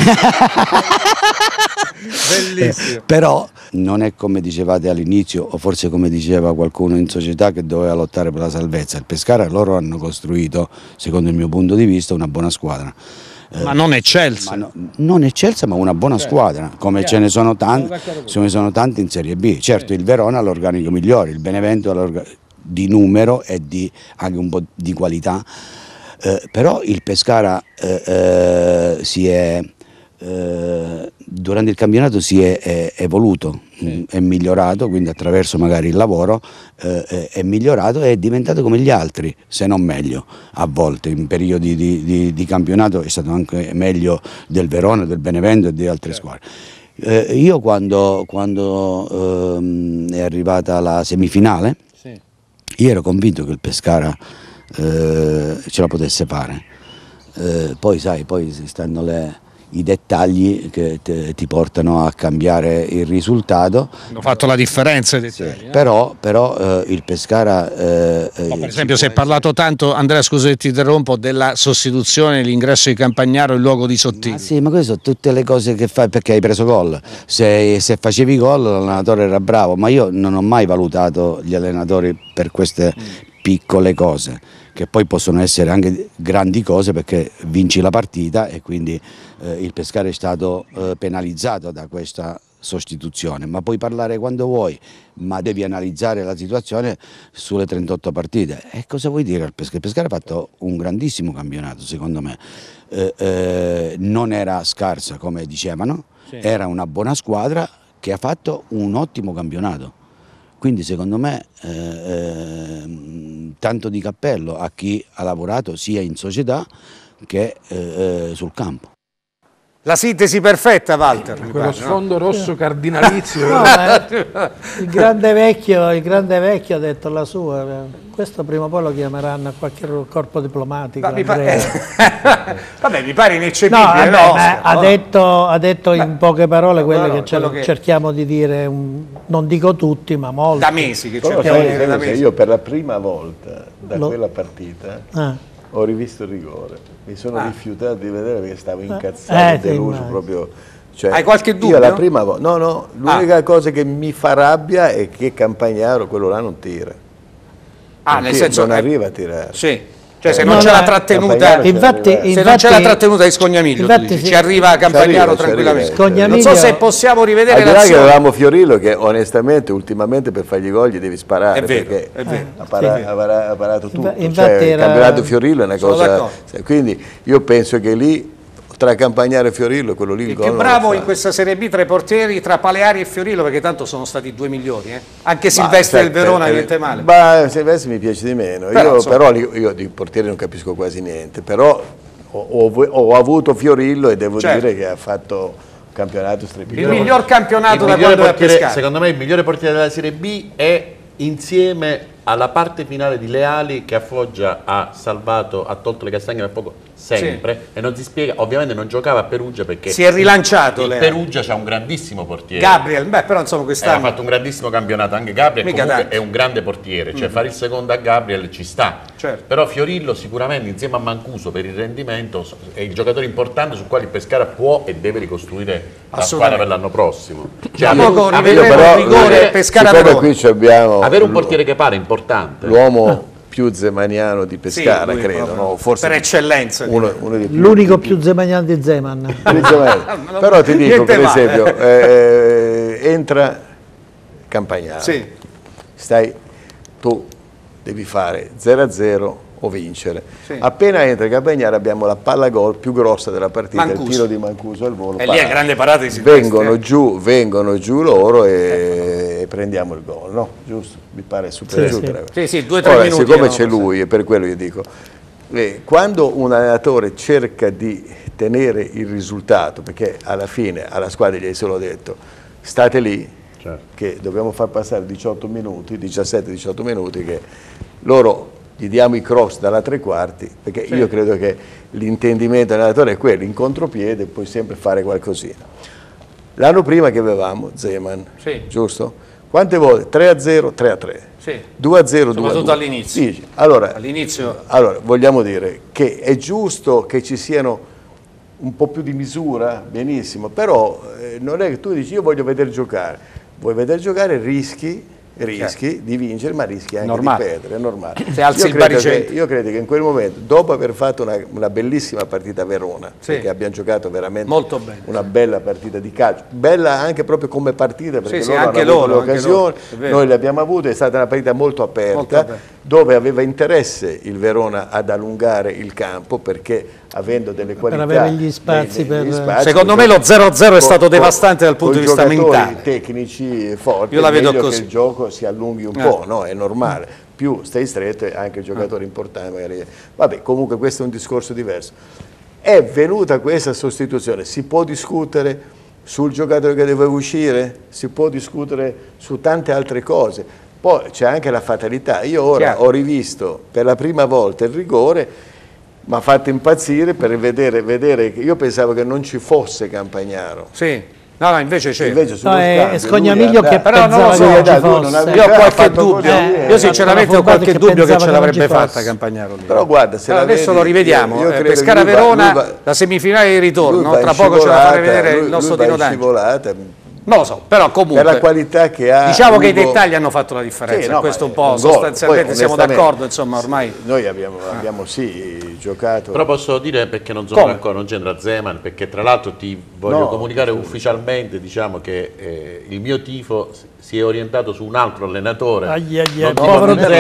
Bellissimo. Però non è come dicevate all'inizio, o forse come diceva qualcuno in società che doveva lottare per la salvezza. Il Pescara loro hanno costruito, secondo il mio punto di vista, una buona squadra. Ma non eccelsa. Ma no, non eccelsa, ma una buona certo. squadra, come certo. ce ne sono tanti, ce ne sono tanti in Serie B. Certo, il Verona ha l'organico migliore, il Benevento ha di numero e di, anche un po' di qualità, eh, però il Pescara eh, eh, si è, eh, durante il campionato si è, è evoluto, sì. è migliorato, quindi attraverso magari il lavoro eh, è migliorato e è diventato come gli altri, se non meglio, a volte in periodi di, di, di campionato è stato anche meglio del Verona, del Benevento e di altre sì. squadre. Eh, io quando, quando ehm, è arrivata la semifinale, sì. io ero convinto che il Pescara eh, ce la potesse fare, eh, poi sai, poi stanno le... i dettagli che te, ti portano a cambiare il risultato. Hanno fatto la differenza. Sì, dettagli, però, però eh, il Pescara... Eh, no, per esempio si è parlato tanto, Andrea scusa se ti interrompo, della sostituzione, l'ingresso di Campagnaro in luogo di Sottili. Ma sì, ma queste sono tutte le cose che fai perché hai preso gol. Se, se facevi gol l'allenatore era bravo, ma io non ho mai valutato gli allenatori per queste mm. piccole cose, che poi possono essere anche grandi cose perché vinci la partita e quindi eh, il Pescara è stato eh, penalizzato da questa sostituzione, ma puoi parlare quando vuoi, ma devi analizzare la situazione sulle trentotto partite. E cosa vuoi dire al Pescara? Il Pescara ha fatto un grandissimo campionato secondo me, eh, eh, non era scarsa come dicevano, sì. era una buona squadra che ha fatto un ottimo campionato. Quindi secondo me eh, eh, tanto di cappello a chi ha lavorato sia in società che eh, sul campo. La sintesi perfetta, Walter. Quello sfondo rosso cardinalizio. No, il grande vecchio, il grande vecchio ha detto la sua. Questo prima o poi lo chiameranno a qualche corpo diplomatico. No, mi pa vabbè, mi pare ineccepibile. No, vabbè, no, ma ha, no. detto, ha detto in poche parole quello no, che, quello che cerchiamo di dire, un, non dico tutti, ma molti. Da mesi che Però cerchiamo sai, di dire. Da sai, mesi. io per la prima volta da Lo... quella partita ah. ho rivisto il rigore. Mi sono ah. rifiutato di vedere perché stavo incazzato, eh, deluso sì, proprio. Cioè, hai qualche dubbio? Io la prima volta, no, no, l'unica ah. cosa che mi fa rabbia è che Campagnaro quello là non tira. Ah, nel senso non eh, arriva a tirare. Sì. Cioè se eh, non no, c'è no, la trattenuta, infatti, se infatti, non c'è la trattenuta di Scognamiglio, infatti, sì. Ci arriva a Campagnaro tranquillamente. Scognamiglio... Non so se possiamo rivedere l'azione. l'azione. Che avevamo Fiorillo che onestamente ultimamente per fargli gol gli devi sparare, è vero, perché è vero. ha, para sì. ha, para ha parato tutto. Infatti cioè, era... Il campionato Fiorillo è una cosa. Quindi io penso che lì tra Campagnaro e Fiorillo quello lì il, il gol più bravo in questa Serie B tra i portieri, tra Paleari e Fiorillo, perché tanto sono stati i due migliori, eh? Anche Silvestre del Verona per, niente male. Ma Silvestre mi piace di meno, però, io, però io, io di portieri non capisco quasi niente, però ho, ho, ho avuto Fiorillo e devo certo. dire che ha fatto un campionato strepitoso. Il miglior campionato il da migliore quando portiere, è pescato. secondo me il migliore portiere della Serie B è insieme alla parte finale di Leali che a Foggia ha salvato, ha tolto le castagne da poco sempre sì. e non si spiega, ovviamente non giocava a Perugia perché si è rilanciato il Leali. Perugia c'ha un grandissimo portiere, Gabriel, beh però insomma quest'anno ha fatto un grandissimo campionato anche Gabriel, Mica comunque tanto. È un grande portiere, cioè mm. fare il secondo a Gabriel ci sta, certo. però Fiorillo sicuramente insieme a Mancuso per il rendimento è il giocatore importante su quale il Pescara può e deve ricostruire la squadra per l'anno prossimo, cioè, avere, poco avere, però, rigore Pescara qui abbiamo avere un portiere che pare è importante, l'uomo più zemaniano di Pescara, sì, credo, no? Forse per eccellenza. L'unico più, più zemaniano di Zeman. Però ti dico, per esempio, eh, entra Campagnaro, sì. stai, tu devi fare zero a zero o vincere. Sì. Appena entra Campagnaro abbiamo la palla gol più grossa della partita, Mancuso. Il tiro di Mancuso al volo. E lì è grande parata di Silvestre. Vengono giù, vengono giù loro e, e prendiamo il gol, no? Giusto? Mi pare super sì, giù. Sì, sì, due o tre Ora, minuti. Siccome c'è lui, e per quello io dico, eh, quando un allenatore cerca di tenere il risultato, perché alla fine alla squadra gli hai solo detto, state lì, certo. che dobbiamo far passare diciotto minuti, diciassette diciotto minuti, che loro gli diamo i cross dalla tre quarti, perché sì. io credo che l'intendimento dell'allenatore è quello, in contropiede puoi sempre fare qualcosina. L'anno prima che avevamo Zeman, sì. giusto? Quante volte? tre a zero, tre a tre, sì. due a zero, due a due. Soprattutto all'inizio. Sì. Allora, all'inizio. allora, vogliamo dire che è giusto che ci siano un po' più di misura, benissimo, però eh, non è che tu dici io voglio vedere giocare, vuoi vedere giocare, rischi, rischi certo. di vincere, ma rischi anche normale. di perdere, è normale. Se alzi io, il credo che, io credo che in quel momento, dopo aver fatto una, una bellissima partita a Verona, sì. perché abbiamo giocato veramente Molto bene, una bella partita di calcio, bella anche proprio come partita, perché sì, loro sì, anche hanno avuto loro, l'occasione, noi le abbiamo avute, è stata una partita molto aperta, molto aperta, dove aveva interesse il Verona ad allungare il campo, perché avendo delle qualità, per avere gli spazi, nei, negli per... spazi secondo me lo zero a zero è stato con, devastante dal punto di vista mentale, tecnici forti, io la vedo meglio così. Che il gioco si allunghi un eh. po', no? È normale, più stai stretto e anche il giocatore eh. importante magari. Vabbè, comunque questo è un discorso diverso. È venuta questa sostituzione, si può discutere sul giocatore che deve uscire, si può discutere su tante altre cose, poi c'è anche la fatalità. Io ora Chiaro. ho rivisto per la prima volta il rigore, mi ha fatto impazzire per vedere, vedere che io pensavo che non ci fosse Campagnaro. Sì. No, no, invece c'è. No, è Scognamiglio che però non lo so, che ci fosse. Io ho qualche dubbio. Eh, io sinceramente ho qualche che dubbio che ce l'avrebbe fatta Campagnaro lì. Però guarda, se però la adesso vedi, lo rivediamo. Io, io Pescara Verona, la semifinale di ritorno, tra poco ce la farà vedere lui, il nostro lui Dino D'Angelo. Non lo so, però comunque per la qualità che ha, diciamo Ugo... che i dettagli hanno fatto la differenza, sì, no, questo un po' un sostanzialmente poi, siamo d'accordo, insomma, ormai noi abbiamo, abbiamo sì giocato. Però posso dire perché non sono d'accordo, non c'entra Zeman, perché tra l'altro ti voglio no, comunicare sì. ufficialmente, diciamo che eh, il mio tifo si è orientato su un altro allenatore. Ai, ai, ai, povero De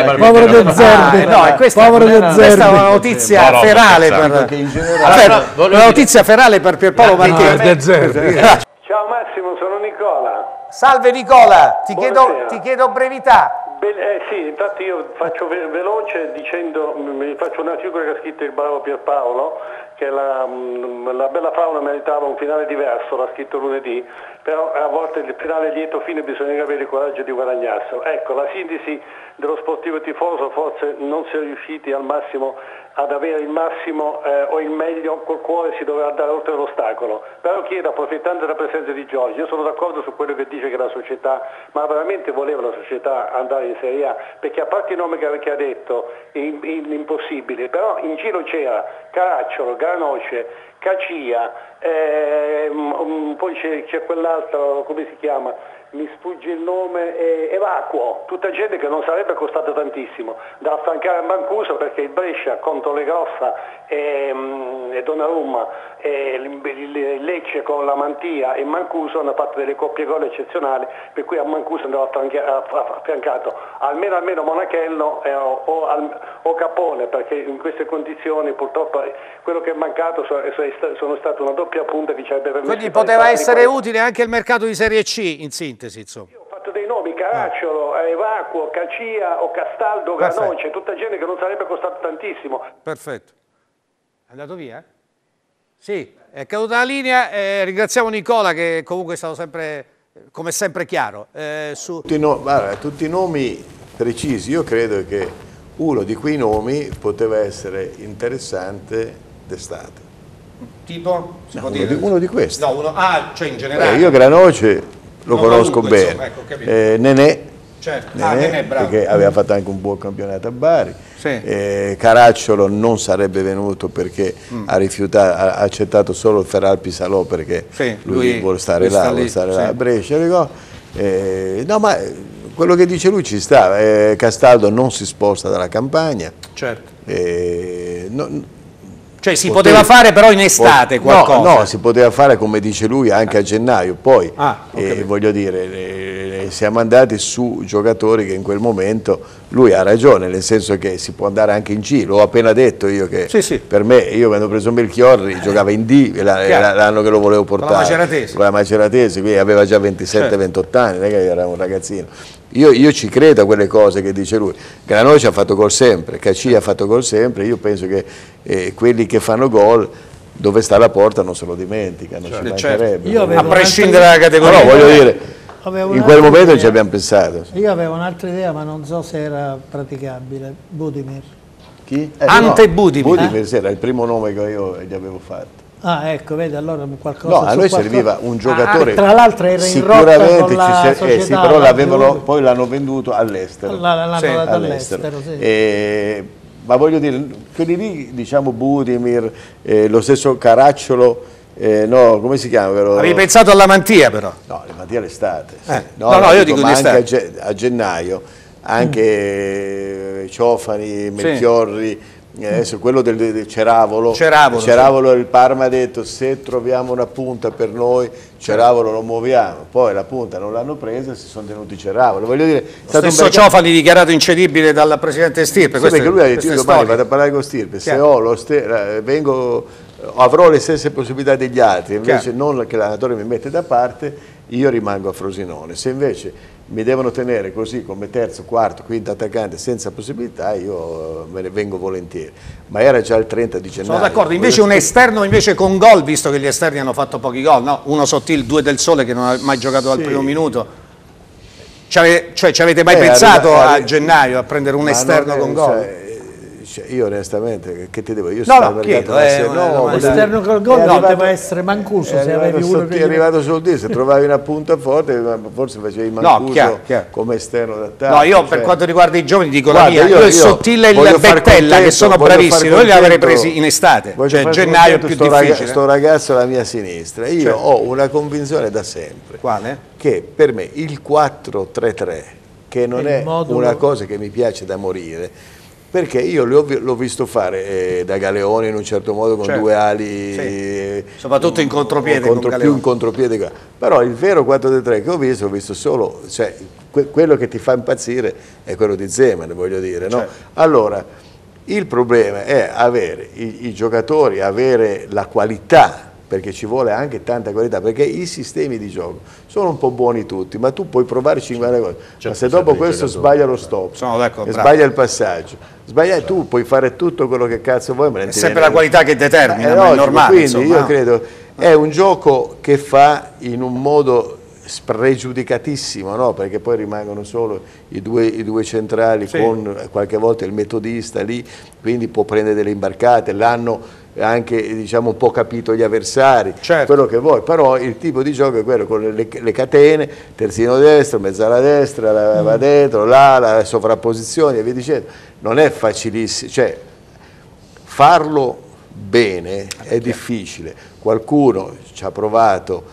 Zerbi. No, questa è una notizia ferale per una notizia ferale per Pierpaolo Marchesi. Ciao Massimo, sono Nicola. Salve Nicola, ti chiedo, ti chiedo brevità. Beh, eh, sì, infatti io faccio ve veloce dicendo, mi faccio una figura che ha scritto il bravo Pierpaolo, che la, la bella fauna meritava un finale diverso, l'ha scritto lunedì, però a volte il finale lieto fine bisogna avere il coraggio di guadagnarselo. Ecco, la sintesi dello sportivo tifoso, forse non si è riusciti al massimo ad avere il massimo eh, o il meglio, col cuore si doveva andare oltre l'ostacolo. Però chiedo, approfittando della presenza di Giorgio, io sono d'accordo su quello che dice che la società, ma veramente voleva la società andare in Serie A, perché a parte i nomi che, che ha detto, in, in, impossibile, però in giro c'era Caracciolo, Granoce, Cacia, eh, um, poi c'è quell'altro, come si chiama? Mi sfugge il nome, eh, Evacuo, tutta gente che non sarebbe costata tantissimo da affiancare a Mancuso, perché il Brescia contro le Grossa e, um, e Donnarumma e il Lecce con la Mantia e Mancuso hanno fatto delle coppie gol eccezionali, per cui a Mancuso andava affiancato almeno almeno Monachello eh, o, o, o Capone, perché in queste condizioni purtroppo quello che è mancato sono, sono state una doppia punta che ci avrebbe permesso. Quindi poteva essere utile anche il mercato di Serie C, in sintesi, insomma. Io ho fatto dei nomi, Caracciolo, ah. Evacuo, Cacia o Castaldo, Granoce, tutta gente che non sarebbe costato tantissimo. Perfetto. È andato via? Sì, è caduta la linea, eh, ringraziamo Nicola che comunque è stato sempre, come sempre, chiaro. Eh, su... tutti, no, guarda, tutti i nomi precisi, io credo che uno di quei nomi poteva essere interessante d'estate. Tipo? No, uno, di, uno di questi. No, uno, ah, cioè in generale. Eh, io Granoce lo non conosco qualunque, bene, insomma, ecco, capito. eh, Nenè, certo. Nenè, ah, Nenè bravo. perché aveva fatto anche un buon campionato a Bari. Sì. Eh, Caracciolo non sarebbe venuto perché mm. ha, rifiutato, ha accettato solo il Feralpi Salò perché sì, lui, lui vuole stare lui là, sta vuole stare sì. là a Brescia. Eh, no, ma quello che dice lui ci sta, eh, Castaldo non si sposta dalla campagna. Certo. Eh, no, Cioè si poteva fare però in estate qualcosa? No, no, si poteva fare come dice lui anche a gennaio, poi ah, eh, voglio dire, eh, siamo andati su giocatori che in quel momento, lui ha ragione, nel senso che si può andare anche in C, l'ho appena detto io che sì, sì. per me, io quando ho preso Melchiorri eh. giocava in D, l'anno che lo volevo portare, con la Maceratese, con la Maceratese, quindi aveva già ventisette ventotto anni, non è che era un ragazzino. Io, io ci credo a quelle cose che dice lui. Granoce ha fatto gol sempre, Cacia ha fatto gol sempre, io penso che eh, quelli che fanno gol dove sta la porta non se lo dimenticano, certo, ci mancherebbe. Certo. A prescindere dalla categoria. No, voglio dire, in quel momento idea. Ci abbiamo pensato. Io avevo un'altra idea ma non so se era praticabile, Budimir. Chi? Eh, Ante no, Budimir. Budimir eh? era il primo nome che io gli avevo fatto. Ah, ecco, vedi, allora qualcosa. No, a noi qualcosa... serviva un giocatore. Ah, tra l'altro era in sicuramente con la ci eh, sì, però l'avevano, poi l'hanno venduto all'estero. L'hanno sì. dato all'estero, sì. E, ma voglio dire, quelli lì, diciamo Budimir, eh, lo stesso Caracciolo, eh, no, come si chiama? Però? Avevi pensato alla Mantia però? No, la Mantia l'estate. Sì. Eh. No, no, no, io dico, dico ma anche a, ge a gennaio, anche mm. Ciofani, Melchiorri. Sì. Adesso quello del, del Ceravolo, Ceravolo, Ceravolo sì. il Parma ha detto se troviamo una punta per noi Ceravolo lo muoviamo, poi la punta non l'hanno presa e si sono tenuti Ceravolo. Voglio dire, lo stesso un Ciofani dichiarato incedibile dal presidente Stirpe. Sì, perché lui ha detto io domani vado a parlare con Stirpe, se ho lo vengo, avrò le stesse possibilità degli altri, invece Chiaro. non che l'allenatore mi mette da parte, io rimango a Frosinone. Se invece mi devono tenere così come terzo, quarto, quinto attaccante senza possibilità, io me ne vengo volentieri. Ma era già il trenta di gennaio. Sono d'accordo, invece un esterno invece con gol, visto che gli esterni hanno fatto pochi gol, no? Uno Sottil, due del Sole che non ha mai giocato sì. al primo minuto. Ci avete, cioè, ci avete mai eh, pensato arriva, a gennaio a prendere un esterno con gol? Cioè, io onestamente, che ti devo dire? Io no, no, chiedo, eh, no, l'esterno col gol non deve essere Mancuso, se avevi uno che è arrivato sul D, se trovavi una punta forte forse facevi Mancuso no, chiaro, chiaro. come esterno d'attacco. No, io cioè... per quanto riguarda i giovani dico Guarda, la mia, io, io il Sottile e il Bettella che sono bravissimi, io li avrei presi in estate, cioè gennaio è più sto difficile. Ragazzo, sto ragazzo alla mia sinistra, io cioè. ho una convinzione da sempre. Quale? Che per me il quattro tre tre, che non è, è una cosa che mi piace da morire, perché io l'ho visto fare eh, da Galeone in un certo modo con certo. due ali, sì. eh, soprattutto in contropiede, contro, con più in contropiede, però il vero quattro tre tre che ho visto, ho visto solo, cioè, que quello che ti fa impazzire è quello di Zeman, voglio dire, no? Certo. Allora, il problema è avere i, i giocatori, avere la qualità perché ci vuole anche tanta qualità, perché i sistemi di gioco sono un po' buoni tutti, ma tu puoi provare cinquanta cose, certo, ma se dopo questo sbaglia lo stop, e sbaglia il passaggio, sbaglia, tu puoi fare tutto quello che cazzo vuoi, ma è sempre la qualità che determina, ma è, è normale. Quindi insomma, io no? credo è un gioco che fa in un modo spregiudicatissimo, no? Perché poi rimangono solo i due, i due centrali, sì, con qualche volta il metodista lì, quindi può prendere delle imbarcate, l'hanno anche, diciamo, un po' capito gli avversari, certo, quello che vuoi, però il tipo di gioco è quello con le, le catene, terzino destro, mezzala destra, la, va dentro, là, la sovrapposizione e via dicendo, non è facilissimo, cioè farlo bene è difficile, qualcuno ci ha provato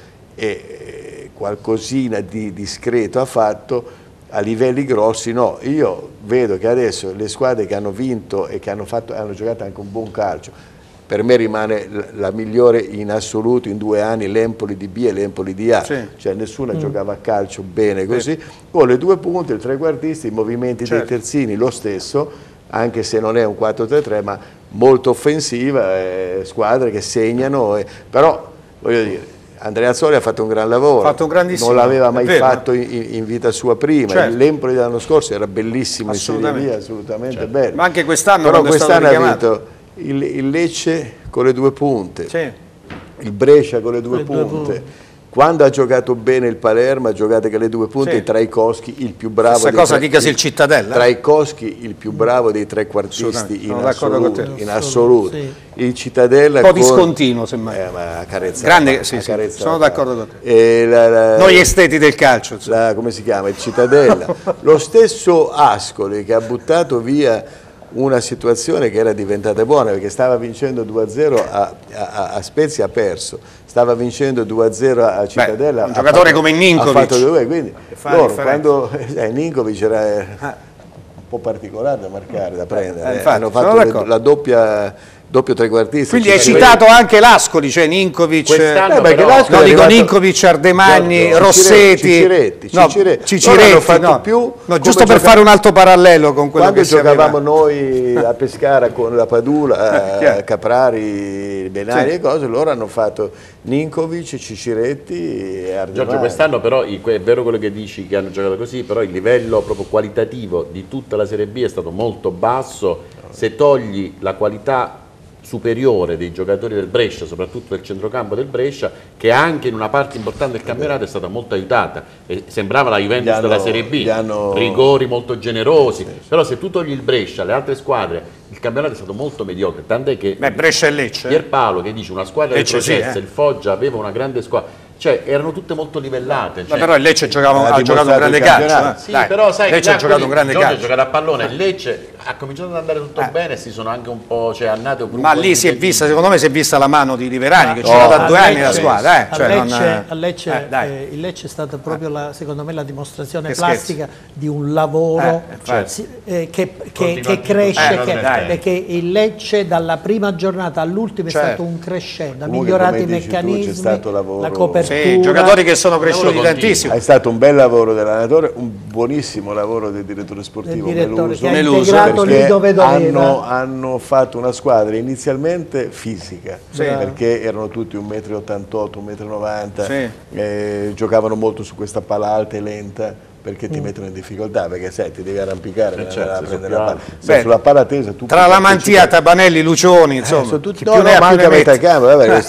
e qualcosina di discreto ha fatto, a livelli grossi no. Io vedo che adesso le squadre che hanno vinto e che hanno, fatto, hanno giocato anche un buon calcio, per me rimane la migliore in assoluto in due anni l'Empoli di B e l'Empoli di A, sì, cioè nessuna mm. giocava a calcio bene così, sì, con le due punte, il trequartista, i movimenti, certo, dei terzini lo stesso, anche se non è un quattro tre tre, ma molto offensiva, eh, squadre che segnano, eh, però voglio dire, Andreazzoli ha fatto un gran lavoro, fatto un grandissimo, non l'aveva mai fatto in, in vita sua prima, certo, l'Empoli dell'anno scorso era bellissimo in Serie B, assolutamente, certo, bello, ma anche quest'anno però quest'anno ha vinto il, il Lecce con le due punte, sì, il Brescia con le due, le punte. due punte, quando ha giocato bene il Palermo ha giocato che le due punte, sì, tra i Coschi il più bravo, stessa cosa dicasi il Cittadella, tra i Coschi il più bravo dei trequartisti in assoluto, in assoluto. Sì, il Cittadella un po' discontinuo semmai, eh, ma carezzata, grande, sì, sì, sono d'accordo con te, e la, la, noi esteti del calcio, la, come si chiama, il Cittadella lo stesso Ascoli che ha buttato via una situazione che era diventata buona, perché stava vincendo due a zero a, a, a Spezia, ha perso, stava vincendo due a zero a Cittadella. Beh, un giocatore fatto, come Ninkovic, ha fatto due, quindi loro, quando eh, Ninkovic era eh, un po' particolare da marcare, da prendere, eh, infatti, hanno fatto le, la doppia doppio trequartista. Quindi hai citato anche l'Ascoli, cioè Ninkovic, eh, no, dico Ninkovic, Ardemagni, no, Rossetti, Ciciretti, no, Ciciretti, Ciciretti no, più no, giusto per fare un altro parallelo con quello quando che giocavamo noi a Pescara con la Padula, eh, Caprari, Benari, sì, e cose, loro hanno fatto Ninkovic, Ciciretti e Ardemagni. Giorgio, quest'anno però è vero quello che dici, che hanno giocato così, però il livello proprio qualitativo di tutta la Serie B è stato molto basso. Se togli la qualità superiore dei giocatori del Brescia, soprattutto del centrocampo del Brescia, che anche in una parte importante del campionato è stata molto aiutata, e sembrava la Juventus hanno, della Serie B, hanno... rigori molto generosi, sì, sì, però se tu togli il Brescia, le altre squadre, il campionato è stato molto mediocre, tant'è che Beh, Brescia e Lecce, Pierpaolo che dice una squadra Lecce, retrocessa, sì, eh. il Foggia aveva una grande squadra, cioè erano tutte molto livellate. Cioè, ma però il Lecce giocava, ha giocato un grande calcio, eh? Sì, dai, però sai, Lecce ha giocato un grande calcio, ha giocato a pallone, il Lecce ha cominciato ad andare tutto eh. bene, si sono anche un po', cioè annate un ma lì si è vista, secondo me si è vista la mano di Liverani, che c'era da due anni la squadra, eh? Cioè, a Lecce, non, a Lecce eh, eh, il Lecce è stata proprio la, secondo me, la dimostrazione che plastica scherzi. di un lavoro eh, cioè, eh, che, che, che cresce, eh, che, perché il Lecce dalla prima giornata all'ultima certo. è stato un crescendo, ha migliorato i meccanismi, tu, la copertura, sì, giocatori che sono cresciuti tantissimo. È stato un bel lavoro dell'allenatore, un buonissimo lavoro del direttore sportivo del direttore, Meluso, che ha integrato lì dove doveva. Hanno, hanno fatto una squadra inizialmente fisica, sì, perché erano tutti un metro e ottantotto, un metro e novanta, sì, eh, giocavano molto su questa palla alta e lenta, perché ti mm. mettono in difficoltà, perché sai, ti devi arrampicare per certo, andare a prendere la palla. Beh, sulla palla tesa tu tra la Mantia, Tabanelli, Lucioni, insomma, eh, sono tutti, no, no, ma anche a metà campo,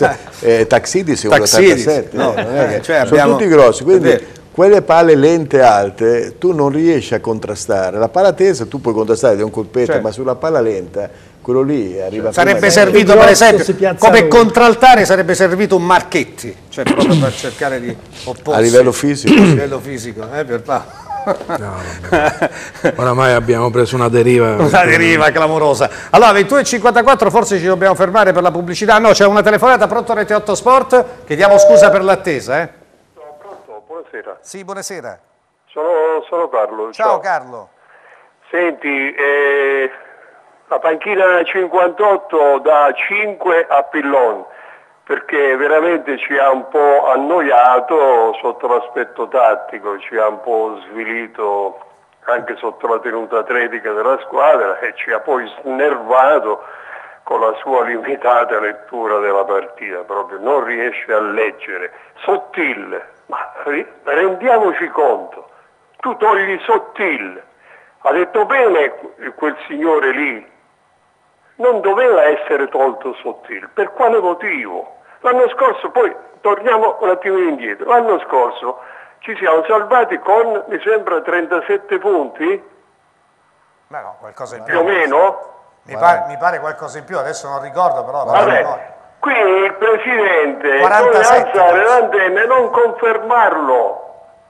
eh, Taxidis è un ottantasette, no, non è che, cioè, sono abbiamo... tutti grossi, quindi quelle palle lente alte tu non riesci a contrastare, la palla tesa tu puoi contrastare di un colpetto, cioè, ma sulla palla lenta quello lì arriva sarebbe servito per esempio come lui. contraltare sarebbe servito un Marchetti, cioè proprio per cercare di opporsi a livello fisico, a livello fisico, eh, Pierpaolo. No, oramai abbiamo preso una deriva una deriva clamorosa. Allora ventuno e cinquantaquattro, forse ci dobbiamo fermare per la pubblicità. No, c'è una telefonata. Pronto Rete otto Sport, chiediamo scusa per l'attesa, eh. Pronto, buonasera. Sì, buonasera. Sono, sono Carlo. Ciao, ciao Carlo. Senti, eh, la panchina cinquantotto da cinque a Pillon, perché veramente ci ha un po' annoiato sotto l'aspetto tattico, ci ha un po' svilito anche sotto la tenuta atletica della squadra e ci ha poi snervato con la sua limitata lettura della partita, proprio non riesce a leggere. Sottil, ma rendiamoci conto, tu togli Sottil, ha detto bene quel signore lì, non doveva essere tolto Sottil, per quale motivo? L'anno scorso, poi torniamo un attimo indietro, l'anno scorso ci siamo salvati con, mi sembra, trentasette punti? Beh no, qualcosa in più. Più o meno? Mi pare, mi pare qualcosa in più, adesso non ricordo però. Vabbè, qui il Presidente quarantasette, deve alzare l'antenna e non confermarlo.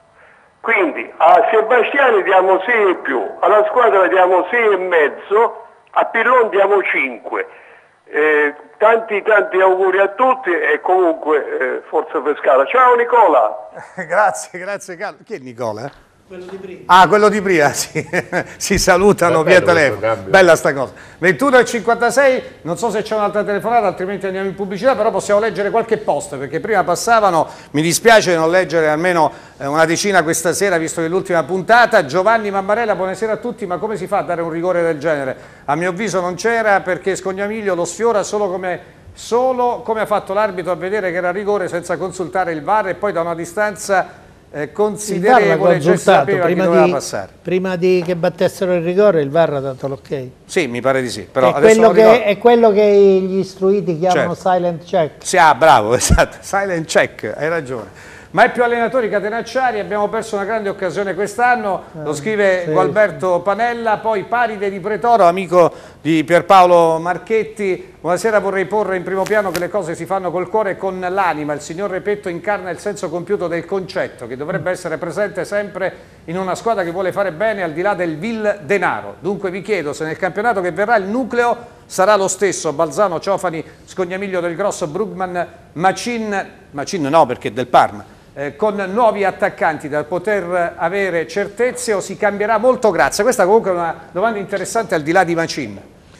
Quindi a Sebastiani diamo sei e più, alla squadra diamo sei e mezzo, a Pillon diamo cinque. Eh, tanti tanti auguri a tutti e comunque eh, forza Pescara. Ciao Nicola. Grazie, grazie Carlo. Chi è Nicola? Quello di prima. Ah, quello di prima, sì. Si salutano via telefono. Bella sta cosa. ventuno e cinquantasei, non so se c'è un'altra telefonata, altrimenti andiamo in pubblicità, però possiamo leggere qualche post, perché prima passavano, mi dispiace non leggere almeno una decina questa sera, visto che è l'ultima puntata. Giovanni Mammarella, buonasera a tutti, ma come si fa a dare un rigore del genere? A mio avviso non c'era, perché Scognamiglio lo sfiora solo come... solo come ha fatto l'arbitro a vedere che era rigore senza consultare il V A R, e poi da una distanza eh, considerevole già sapeva prima chi doveva di, passare. Prima di che battessero il rigore il V A R ha dato l'ok. Sì, mi pare di sì. Però è, quello che, è quello che gli istruiti chiamano certo. silent check. Sì, ah, bravo, esatto, silent check, hai ragione. Mai più allenatori catenacciari, abbiamo perso una grande occasione quest'anno, lo scrive sì. Gualberto Panella. Poi Paride di Pretoro, amico di Pierpaolo Marchetti, buonasera, vorrei porre in primo piano che le cose si fanno col cuore e con l'anima. Il signor Repetto incarna il senso compiuto del concetto, che dovrebbe essere presente sempre in una squadra che vuole fare bene al di là del vil denaro. Dunque vi chiedo se nel campionato che verrà il nucleo sarà lo stesso: Balzano, Ciofani, Scognamiglio del Grosso, Brugman, Macin, Macin no perché è del Parma, Eh, con nuovi attaccanti da poter avere certezze, o si cambierà molto? Grazie. Questa comunque è una domanda interessante al di là di Macin.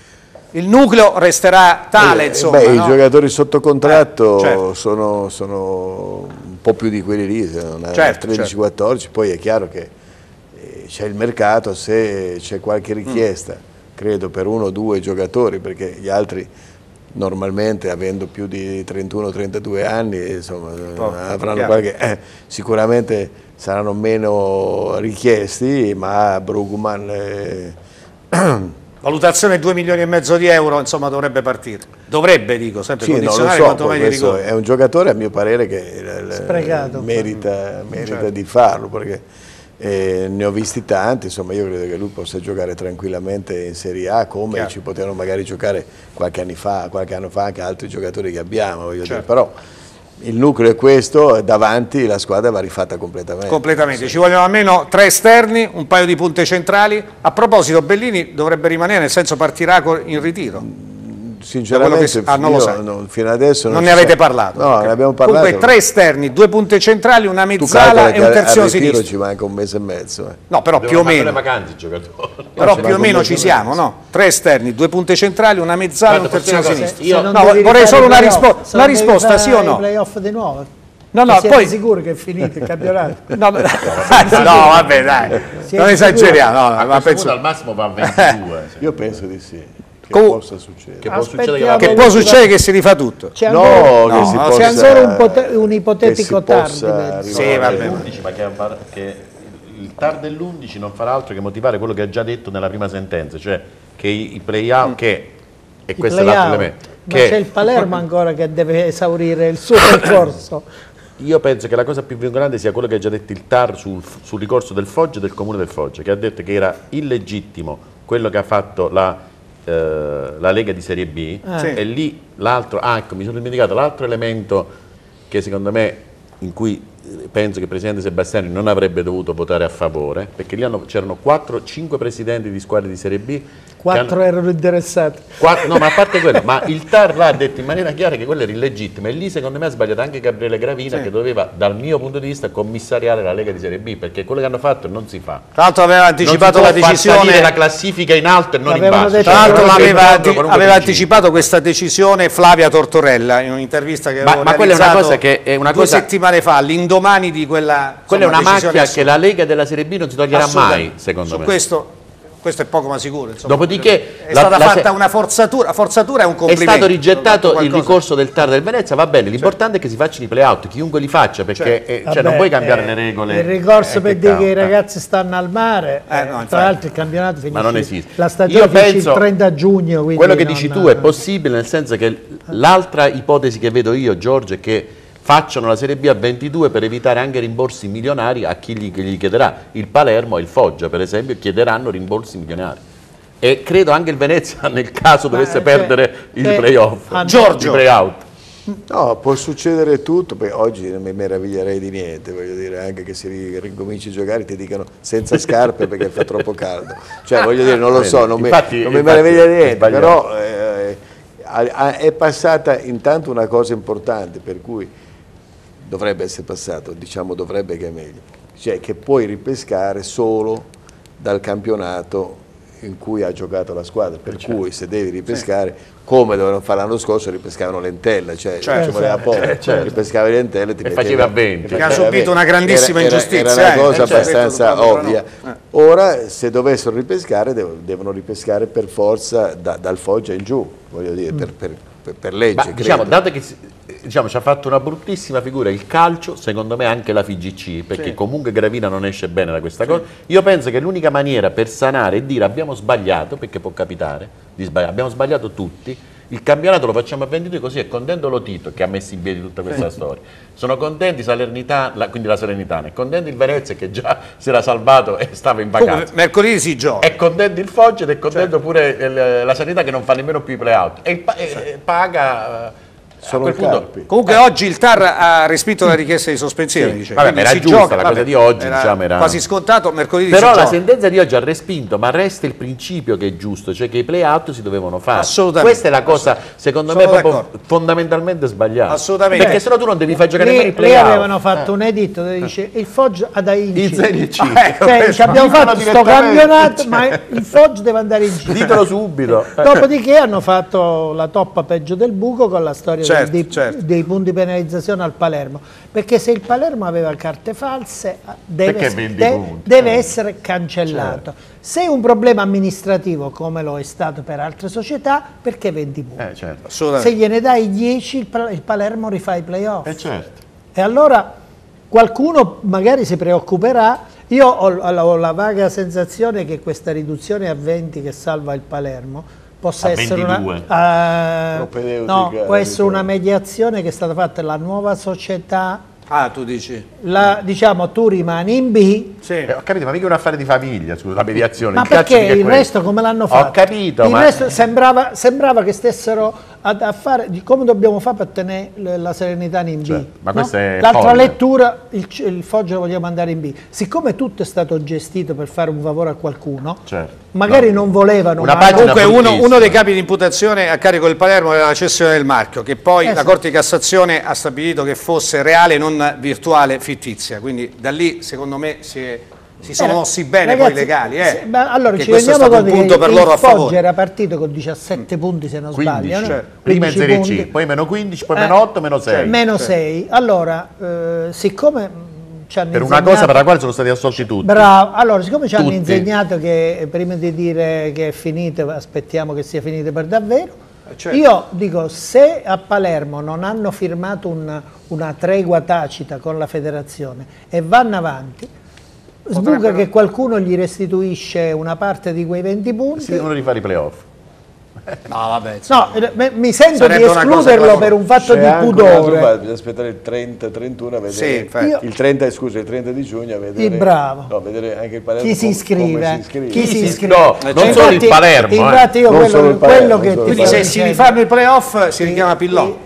Il nucleo resterà tale, eh, insomma. Beh, no? I giocatori sotto contratto eh, certo. sono, sono un po' più di quelli lì, certo, tredici quattordici, certo. Poi è chiaro che eh, c'è il mercato, se c'è qualche richiesta, mm. credo per uno o due giocatori, perché gli altri normalmente avendo più di trentuno trentadue anni insomma, oh, avranno qualche, eh, sicuramente saranno meno richiesti, ma Brugman eh, valutazione due milioni e mezzo di euro, insomma, dovrebbe partire, dovrebbe, dico, sempre sì, condizionale, so, quanto meglio di è un giocatore a mio parere che Sprecato, merita, merita certo. di farlo, perché Eh, ne ho visti tanti, insomma io credo che lui possa giocare tranquillamente in Serie A, come Chiaro. Ci potevano magari giocare qualche anno fa, qualche anno fa anche altri giocatori che abbiamo, voglio certo. dire. Però il nucleo è questo, davanti la squadra va rifatta completamente. Completamente, sì. Ci vogliono almeno tre esterni, un paio di punte centrali. A proposito, Bellini dovrebbe rimanere, nel senso partirà in ritiro? Sinceramente che, ah, non lo sai. no, fino adesso non, non ne avete so. parlato? No, okay. ne abbiamo parlato. Comunque tre esterni, due punte centrali, una mezzala e un terzino sinistro. Ci manca un mese e mezzo. Eh. No, però abbiamo più o meno. Vacanze, giocatori. Però no, più o meno ci siamo, no? Tre esterni, due punte centrali, una mezzala e un terzino sinistro. Io no, vorrei solo una, rispo una risposta, sì o no? Playoff di nuovo. No, no, siete poi sicuri che è finito il campionato? no, no, no, vabbè, dai, siete non esageriamo. No, a ma penso... al massimo va a ventidue. Io penso di sì. Che Com possa succedere. Che può succedere che, che, può succedere che si rifà tutto. C'è no, ancora, che no, si c'è possa, ancora un, pote un ipotetico T A R. Sì, vabbè. undici, ma che, che il T A R dell'undici non farà altro che motivare quello che ha già detto nella prima sentenza, cioè che i, i play-out, mm. che, e I questo play è l'altro elemento. Ma c'è il Palermo ancora che deve esaurire il suo percorso. Io penso che la cosa più vincolante sia quello che ha già detto il T A R sul, sul ricorso del Foggia e del Comune del Foggia, che ha detto che era illegittimo quello che ha fatto la la Lega di Serie B, ah. e lì l'altro, ah, ecco, mi sono dimenticato l'altro elemento che secondo me, in cui penso che il presidente Sebastiani non avrebbe dovuto votare a favore, perché lì c'erano quattro cinque presidenti di squadre di Serie B, quattro hanno, erano interessati, quattro, no, ma a parte quello, ma il T A R l'ha detto in maniera chiara che quello era illegittimo, e lì secondo me ha sbagliato anche Gabriele Gravina, sì. che doveva, dal mio punto di vista, commissariare la Lega di Serie B, perché quello che hanno fatto non si fa. Tra l'altro aveva anticipato la decisione, la classifica in alto e non in basso. Tra l'altro aveva, aveva anticipato questa decisione Flavia Tortorella in un'intervista che ma, ma quella è una cosa che è una due cosa, settimane fa, l'indomani di quella, quella insomma, è una macchia assurda. che la Lega della Serie B non si toglierà mai, secondo Su me. Questo questo è poco ma sicuro. Insomma. Dopodiché è la, stata la, fatta una forzatura, forzatura è un complimento. È stato rigettato il ricorso del T A R del Venezia, va bene, l'importante è che si facciano i play-out, chiunque li faccia, perché certo. eh, cioè, Vabbè, non puoi cambiare eh, le regole. Il ricorso eh, per che dire cavolo, che i eh. ragazzi stanno al mare, Eh, eh, no, tra l'altro il campionato finisce, Ma non esiste. la stagione Io finisce penso, il trenta giugno. Quello che non... dici tu è possibile, nel senso che l'altra ipotesi che vedo io, Giorgio, è che facciano la Serie B a ventidue per evitare anche rimborsi milionari a chi gli, gli chiederà. Il Palermo e il Foggia, per esempio, chiederanno rimborsi milionari. E credo anche il Venezia, nel caso dovesse cioè, perdere il cioè, playoff, ah, Giorgio, il play-out. No, può succedere tutto, poi oggi non mi meraviglierei di niente, voglio dire, anche che si ricominci a giocare ti dicano senza scarpe perché fa troppo caldo. Cioè, voglio dire, non lo so, non infatti, mi, non mi infatti, meraviglia di niente, sbagliato. però eh, è passata intanto una cosa importante, per cui dovrebbe essere passato, diciamo dovrebbe che è meglio, cioè che puoi ripescare solo dal campionato in cui ha giocato la squadra, per certo. cui se devi ripescare, sì. come dovevano fare l'anno scorso, ripescavano l'entella, cioè certo. ci voleva poco, certo. certo. ripescavi l'entella e ti e faceva a venti. Che ha subito una grandissima era, ingiustizia. Era, era una cosa eh, abbastanza certo, ovvia. No. Ora, se dovessero ripescare, devono, devono ripescare per forza da, dal Foggia in giù, voglio dire, mm. per, per, per, per legge. Ma, diciamo, dato che diciamo, ci ha fatto una bruttissima figura il calcio, secondo me anche la F I G C, perché sì. comunque Gravina non esce bene da questa sì. cosa. Io penso che l'unica maniera per sanare è dire abbiamo sbagliato, perché può capitare, di sbagliare, abbiamo sbagliato tutti, il campionato lo facciamo a ventidue, così è contento lo Tito che ha messo in piedi tutta questa sì. storia. Sono contenti Salernitana, quindi la Salernitana, è contento il Venezia che già si era salvato e stava in vacanza. Comunque, mercoledì si gioca. È contento il Foggia ed è contento certo. pure il, la Sanità che non fa nemmeno più i play-out e, e, e paga... Sono punto, comunque eh. oggi il T A R ha respinto la richiesta di sospensione, sì. dice. Vabbè, ma era si giusta gioca, la vabbè, cosa di oggi, era diciamo, era quasi scontato, mercoledì però si la gioca. sentenza di oggi ha respinto, ma resta il principio che è giusto, cioè che i play-out si dovevano fare. Assolutamente. Questa è la cosa, secondo Sono me, proprio fondamentalmente sbagliata. Assolutamente. Perché sennò tu non devi far giocare lì, nemmeno i play-out. Lì avevano fatto eh. un editto dove dice il Foggia ha da Inci. In Serie C. Ah, ecco, cioè, ci abbiamo fatto questo campionato, cioè. ma il Foggia deve andare in giro. Ditelo subito. Dopodiché hanno fatto la toppa peggio del buco con la storia certo, dei, certo. dei punti penalizzati al Palermo, perché se il Palermo aveva carte false deve, de, deve essere cancellato. Certo. Se è un problema amministrativo come lo è stato per altre società, perché venti punti? Eh, certo. Se gliene dai dieci il, il Palermo rifà i playoff. Eh, certo. E allora qualcuno magari si preoccuperà. Io ho, ho la vaga sensazione che questa riduzione a venti che salva il Palermo possa a essere ventidue. una, uh, no, può essere una mediazione che è stata fatta dalla nuova società. Ah, tu dici? La, diciamo, tu rimani in B. Sì. Eh, ho capito, ma mica un affare di famiglia, scusa, la mediazione. Ma il perché il questo. resto come l'hanno fatto? Ho capito, il ma... resto sembrava, sembrava che stessero a, a fare di come dobbiamo fare per tenere la Salernitana in B. Certo, ma no? questa è l'altra folle. lettura, il, il Foggia lo vogliamo andare in B. Siccome tutto è stato gestito per fare un favore a qualcuno, certo. magari no. non volevano. Una ma comunque uno, uno dei capi di imputazione a carico del Palermo era la cessione del marchio, che poi esatto. la Corte di Cassazione ha stabilito che fosse reale e non virtuale, fittizia, quindi da lì secondo me si, è, si sono mossi bene ragazzi, poi i legali, eh, se, ma allora ci questo è stato un punto per loro a Foggia favore. era partito con diciassette mm. punti se non quindici, sbaglio, cioè, no? prima in Serie punti. C, poi meno quindici, poi eh, meno otto, meno sei. Cioè, meno sei. Allora, eh, siccome ci hanno per insegnato, una cosa per la quale sono stati assolti tutti. Bravo, allora siccome ci tutti. hanno insegnato che prima di dire che è finito, aspettiamo che sia finito per davvero. Certo. Io dico, se a Palermo non hanno firmato un, una tregua tacita con la federazione e vanno avanti, sbuca che qualcuno gli restituisce una parte di quei venti punti. Si devono rifare i playoff. No, vabbè, no, mi sento di escluderlo per un fatto di pudore. Bisogna aspettare il trenta trentuno a vedere. Sì, il trenta, scusa, il trenta di giugno a vedere. Sì, bravo. No, vedere anche il Palermo. Chi si iscrive? Si iscrive. Chi si iscrive? No, non infatti, solo il Palermo. Infatti io non quello, il Palermo, quello che quindi se si rifanno i playoff si richiama Pillon.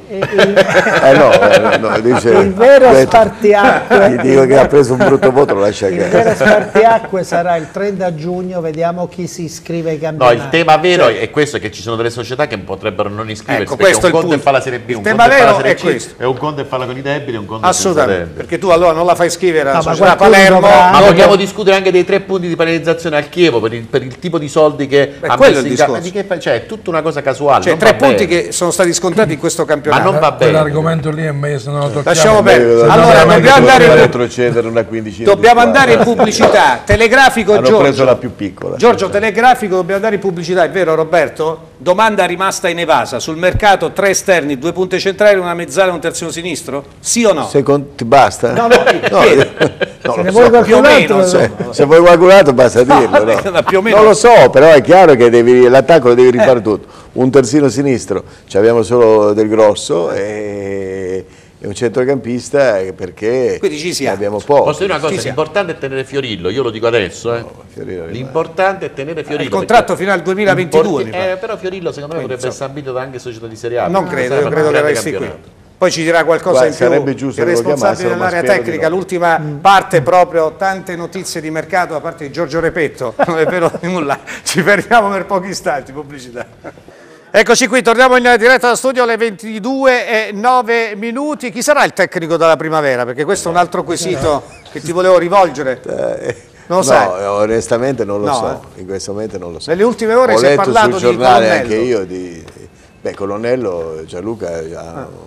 Eh no, eh, no, dice, il vero spartiacque gli dico che ha preso un brutto voto, lo lascia il che vero spartiacque sarà il trenta giugno, vediamo chi si iscrive ai campionati. No, il tema vero cioè, è questo, è che ci sono delle società che potrebbero non iscriversi, ecco, perché questo un è il conto è punto. fare la Serie B, Il un tema conto è fare la vero Serie è C questo. e un conto è farla con i debiti e un conto assolutamente, perché tu allora non la fai scrivere alla no, società Palermo, Palermo, ma dopo... vogliamo discutere anche dei tre punti di penalizzazione al Chievo per il, per il tipo di soldi che Beh, ha quello messo è il in discorso. di che, cioè è tutta una cosa casuale, cioè non tre va punti bene. che sono stati scontati in questo campionato. non va bene. Quell'argomento lì è meglio se non lo tocchiamo. Lasciamo perdere. Allora dobbiamo andare in retrocedere una quindicina. Dobbiamo andare in pubblicità. Telegrafico Hanno Giorgio. preso la più piccola. Giorgio, telegrafico, dobbiamo andare in pubblicità, è vero Roberto? Domanda rimasta inevasa. Sul mercato tre esterni, due punte centrali, una mezzala e un terzino sinistro? Sì o no? Secondo ti basta? No, no, no, no se ne lo vuoi so. più o meno, se, se vuoi qualcun altro basta dirlo. No, no, più o meno. Non lo so, però è chiaro che devi, l'attacco lo devi rifare eh. tutto. Un terzino sinistro, ci abbiamo solo Del Grosso e, e un centrocampista perché quindi ci siamo. Abbiamo poco. Posso dire una cosa, l'importante è tenere Fiorillo, io lo dico adesso, eh. No, l'importante è tenere Fiorillo. Il contratto fino al duemilaventidue. Eh, però Fiorillo secondo me potrebbe essere ambito da anche società di Serie A. Non credo, io credo che resti qui. Poi ci dirà qualcosa in più il responsabile dell'area tecnica, no. L'ultima mm. parte proprio, tante notizie di mercato da parte di Giorgio Repetto, non è vero nulla, ci fermiamo per pochi istanti, pubblicità. Eccoci qui, torniamo in diretta da studio alle ventidue e nove minuti. Chi sarà il tecnico della primavera? Perché questo è un altro quesito che ti volevo rivolgere. Non lo no, sai? onestamente non lo no, so, eh. in questo momento non lo so. Nelle ultime ore Ho si è letto parlato sul di giornale Colonnello. Anche io di... Beh, Colonnello, Gianluca... Già, ah.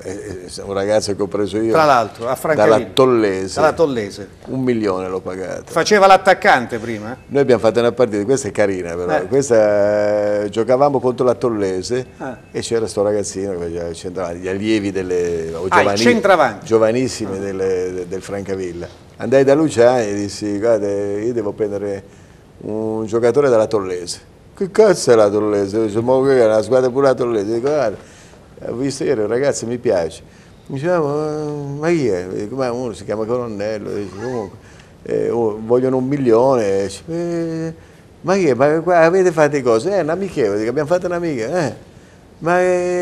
È un ragazzo che ho preso io tra l'altro a dalla Tollese, dalla Tollese un milione l'ho pagato. Faceva l'attaccante prima? Eh? Noi abbiamo fatto una partita, questa è carina però, eh. questa, eh, giocavamo contro la Tollese eh. e c'era sto ragazzino che faceva il centravanti, gli allievi delle, o ah, giovani, giovanissimi delle, del Francavilla. Andai da Luciani e dissi guarda io devo prendere un giocatore dalla Tollese. Che cazzo è la Tollese? Dice, ma che è una squadra pure la Tollese? Dico guarda, ho visto ieri un ragazzo mi piace, mi diceva ma, ma chi è? Dico, ma uno si chiama Colonnello, dice, comunque, eh, oh, vogliono un milione, dice, eh, ma chi è? Ma qua avete fatto cose? Eh, un amichevole, dico, abbiamo fatto un'amica, eh. Ma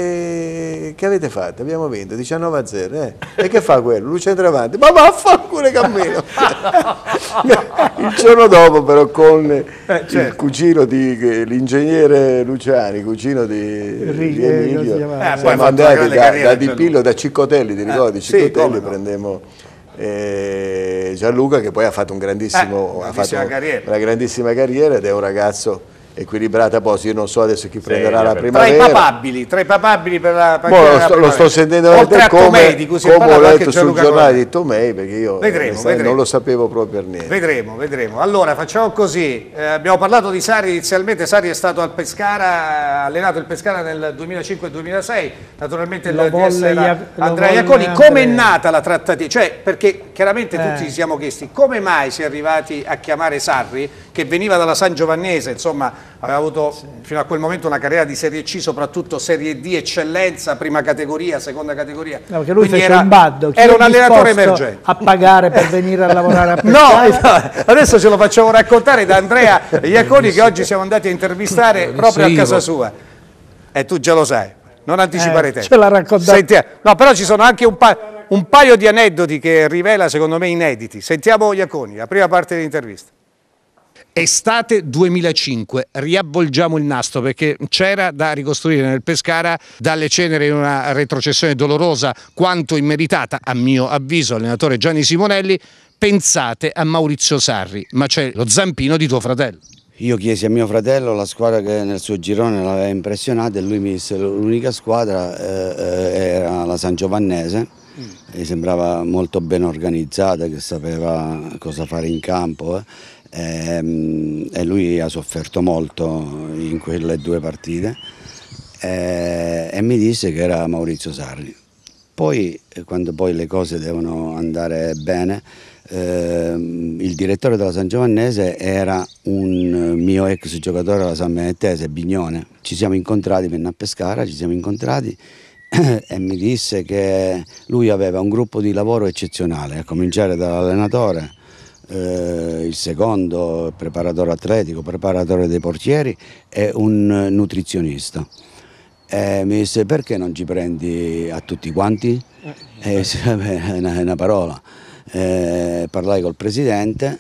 eh, che avete fatto? Abbiamo vinto diciannove a zero, eh. E che fa quello? Lui centravanti, ma vaffanculo cammino. Il giorno dopo però con eh, certo. il cugino di l'ingegnere Luciani, cugino di, di Emilio, eh, siamo andati da, da Di Pillo, da Ciccotelli, ti ricordi? Eh, Ciccotelli, sì, prendemmo eh, Gianluca che poi ha fatto un grandissimo, eh, ha fatto una grandissima carriera ed è un ragazzo equilibrata. Poi io non so adesso chi prenderà la primavera. Tra i papabili, tra i papabili per la, per boh, la lo, sto, lo sto sentendo come, Tomei, come ho letto sul giornale di Tomei, perché io vedremo, vedremo. non lo sapevo proprio per niente. Vedremo, vedremo. Allora facciamo così, eh, abbiamo parlato di Sarri inizialmente. Sarri è stato al Pescara, ha allenato il Pescara nel duemilacinque duemilasei, naturalmente il D S era Andrea Iaconi. Come è nata la trattativa? Cioè, perché chiaramente eh. tutti ci siamo chiesti come mai si è arrivati a chiamare Sarri, che veniva dalla Sangiovannese, insomma aveva avuto sì. fino a quel momento una carriera di Serie C, soprattutto Serie D eccellenza, prima categoria, seconda categoria. No, perché lui Quindi fece era, un baddo. Chi era un allenatore emergente. A pagare per venire a lavorare a Pescara? No, no, adesso ce lo facciamo raccontare da Andrea Iaconi, che oggi siamo andati a intervistare proprio a casa sua. E tu già lo sai, non anticipare eh, te. Ce l'ha raccontato. No, però ci sono anche un, pa un paio di aneddoti che rivela secondo me inediti. Sentiamo Iaconi, la prima parte dell'intervista. Estate duemilacinque, riavvolgiamo il nastro perché c'era da ricostruire nel Pescara dalle ceneri una retrocessione dolorosa quanto immeritata, a mio avviso, allenatore Gianni Simonelli. Pensate a Maurizio Sarri, ma c'è lo zampino di tuo fratello. Io chiesi a mio fratello la squadra che nel suo girone l'aveva impressionato e lui mi disse l'unica squadra eh, era la Sangiovannese. Mm. Mi sembrava molto ben organizzata, che sapeva cosa fare in campo. Eh. E, e lui ha sofferto molto in quelle due partite e, e mi disse che era Maurizio Sarri. Poi quando poi le cose devono andare bene, eh, il direttore della Sangiovannese era un mio ex giocatore della San Benettese, Bignone. Ci siamo incontrati, venne a Pescara, ci siamo incontrati e mi disse che lui aveva un gruppo di lavoro eccezionale, a cominciare dall'allenatore, Eh, il secondo preparatore atletico, preparatore dei portieri e un nutrizionista. E mi disse perché non ci prendi a tutti quanti? E è una, una parola. E parlai col presidente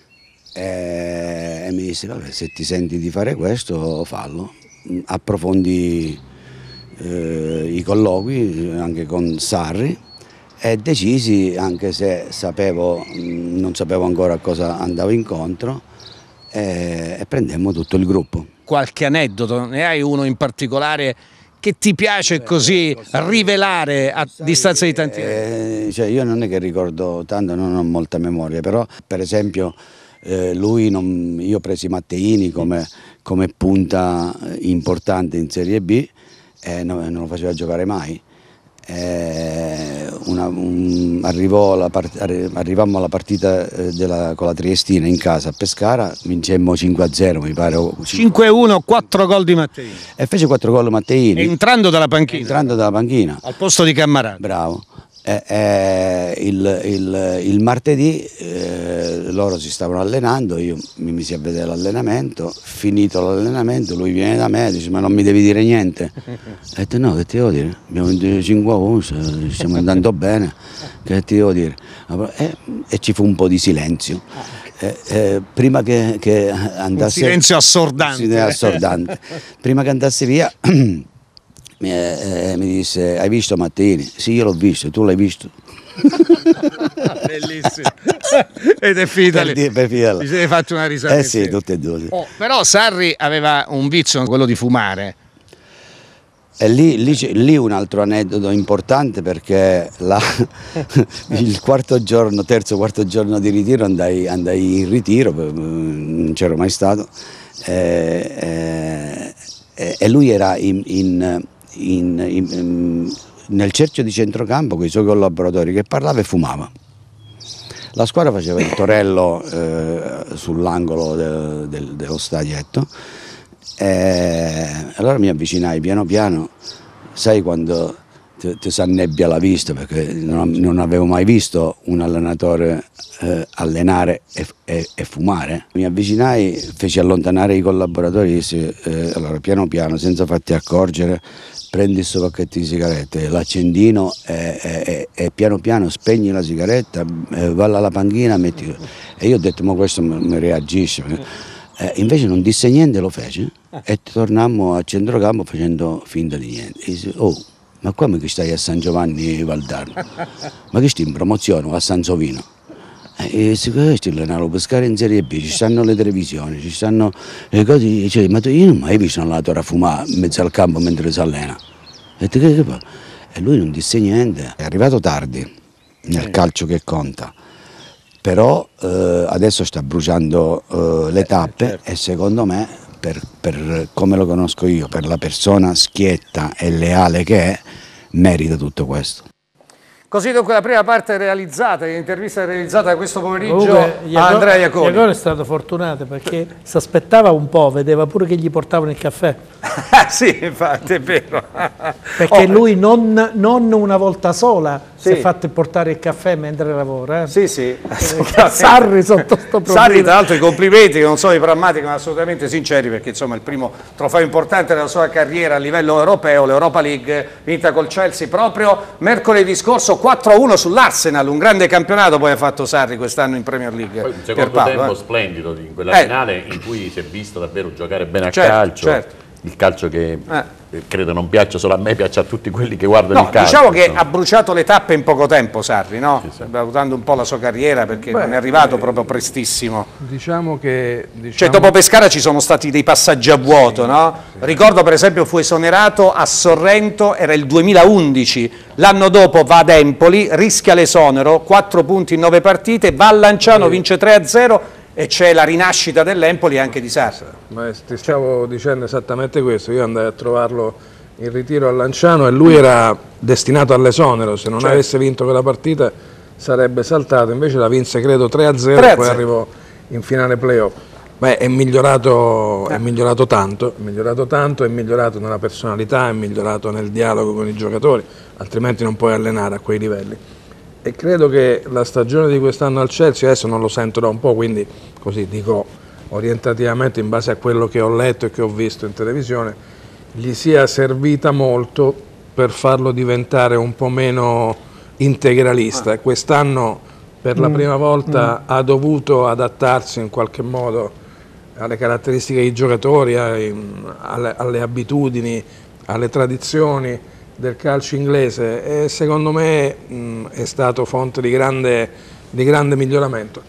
e, e mi disse vabbè, se ti senti di fare questo fallo. Approfondì eh, i colloqui anche con Sarri e decisi, anche se sapevo, non sapevo ancora a cosa andavo incontro, e, e prendemmo tutto il gruppo. Qualche aneddoto, ne hai uno in particolare che ti piace così rivelare a distanza di tanti anni? Eh, cioè io non è che ricordo tanto, non ho molta memoria, però per esempio eh, lui non, io ho preso Matteini come, come punta importante in Serie B e non, non lo faceva giocare mai. Eh, una, un, arrivò la part, arrivammo alla partita eh, della, con la Triestina in casa a Pescara, vincemmo cinque a zero mi pare. cinque a uno, quattro gol di Matteini. E fece quattro gol Matteini. Entrando dalla panchina. Entrando dalla panchina. Al posto di Cammarà. Bravo. Eh, eh, il, il, il martedì eh, loro si stavano allenando, io mi misi a vedere l'allenamento, finito l'allenamento lui viene da me e dice: ma non mi devi dire niente? Ho detto: no, che ti devo dire? Abbiamo vinto cinque a uno, stiamo andando bene, che ti devo dire? E, e ci fu un po' di silenzio. Eh, eh, prima che, che andasse, un silenzio assordante. Silenzio assordante. Prima che andasse via Mi, eh, mi disse: hai visto Matteini? Sì, io l'ho visto, tu l'hai visto? Bellissimo. Ed è finita lì. Per, per Ti siete fatti una risata. Eh sì, tutte e due. Oh, però Sarri aveva un vizio, quello di fumare. E lì, lì, lì un altro aneddoto importante, perché la, il quarto giorno, terzo quarto giorno di ritiro andai, andai in ritiro, non c'ero mai stato, e, e, e lui era in, in In, in, in, nel cerchio di centrocampo con i suoi collaboratori, che parlava e fumava. La squadra faceva il torello eh, sull'angolo de, de, dello stadietto, e allora mi avvicinai piano piano, sai quando ti, ti si annebbia la vista, perché non, non avevo mai visto un allenatore eh, allenare e, e, e fumare. Mi avvicinai, feci allontanare i collaboratori e dissi eh, allora piano piano, senza farti accorgere, prendi questo pacchetto di sigarette, l'accendino e, e, e piano piano spegni la sigaretta, eh, va alla panchina, metti. E io ho detto: ma questo mi reagisce. Eh, invece non disse niente, lo fece e tornammo a centrocampo facendo finta di niente. E disse: oh, ma qua che stai a San Giovanni Valdarno? Ma che stai in promozione o a San Sovino? E se questo è l'analo pescare in Serie B, ci stanno le televisioni, ci stanno le cose, cioè, ma io non ho mai visto un allenatore a fumare in mezzo al campo mentre si allena. E, che, che fa? E lui non disse niente, è arrivato tardi nel calcio che conta, però eh, adesso sta bruciando eh, le tappe, eh, certo. E secondo me, per, per come lo conosco io, per la persona schietta e leale che è, merita tutto questo. Così dunque la prima parte realizzata, l'intervista realizzata questo pomeriggio Comunque, a Andrea Iaconi. Iaconi è stato fortunato perché si aspettava un po', vedeva pure che gli portavano il caffè. Sì, infatti, è vero. Perché oh. lui non, non una volta sola sì. si è fatto portare il caffè mentre lavora. Eh? Sì, sì. Sarri sotto sto problema. Sarri, tra l'altro, i complimenti, che non sono i prammatici, ma assolutamente sinceri, perché insomma il primo trofeo importante della sua carriera a livello europeo, l'Europa League, vinta col Chelsea proprio mercoledì scorso, quattro a uno sull'Arsenal, un grande campionato poi ha fatto Sarri quest'anno in Premier League. Poi un secondo Paolo, tempo eh. splendido in quella eh. finale in cui si è visto davvero giocare bene a certo, calcio, certo. il calcio che eh. credo non piaccia solo a me, piace a tutti quelli che guardano no, il calcio. Diciamo che insomma. ha bruciato le tappe in poco tempo Sarri, no? Sì, sì. Valutando un po' la sua carriera, perché Beh, non è arrivato eh, proprio prestissimo. Diciamo che... Diciamo... Cioè dopo Pescara ci sono stati dei passaggi a vuoto, sì, no? Sì. Ricordo per esempio fu esonerato a Sorrento, era il duemilaundici, l'anno dopo va ad Empoli, rischia l'esonero, quattro punti in nove partite, va a Lanciano, sì. vince tre a zero e c'è la rinascita dell'Empoli e anche di Sarri. Ma ti stavo dicendo esattamente questo, io andai a trovarlo in ritiro a Lanciano e lui era destinato all'esonero, se non certo. avesse vinto quella partita sarebbe saltato, invece la vinse credo tre a zero e poi arrivò in finale playoff. Beh, è migliorato, è migliorato tanto, è migliorato tanto, è migliorato nella personalità, è migliorato nel dialogo con i giocatori, altrimenti non puoi allenare a quei livelli. E credo che la stagione di quest'anno al Chelsea, adesso non lo sento da un po', quindi così dico orientativamente in base a quello che ho letto e che ho visto in televisione, gli sia servita molto per farlo diventare un po' meno integralista. Quest'anno per la prima volta mm. ha dovuto adattarsi in qualche modo alle caratteristiche dei giocatori, alle, alle abitudini, alle tradizioni del calcio inglese, e secondo me mh, è stato fonte di grande, di grande miglioramento.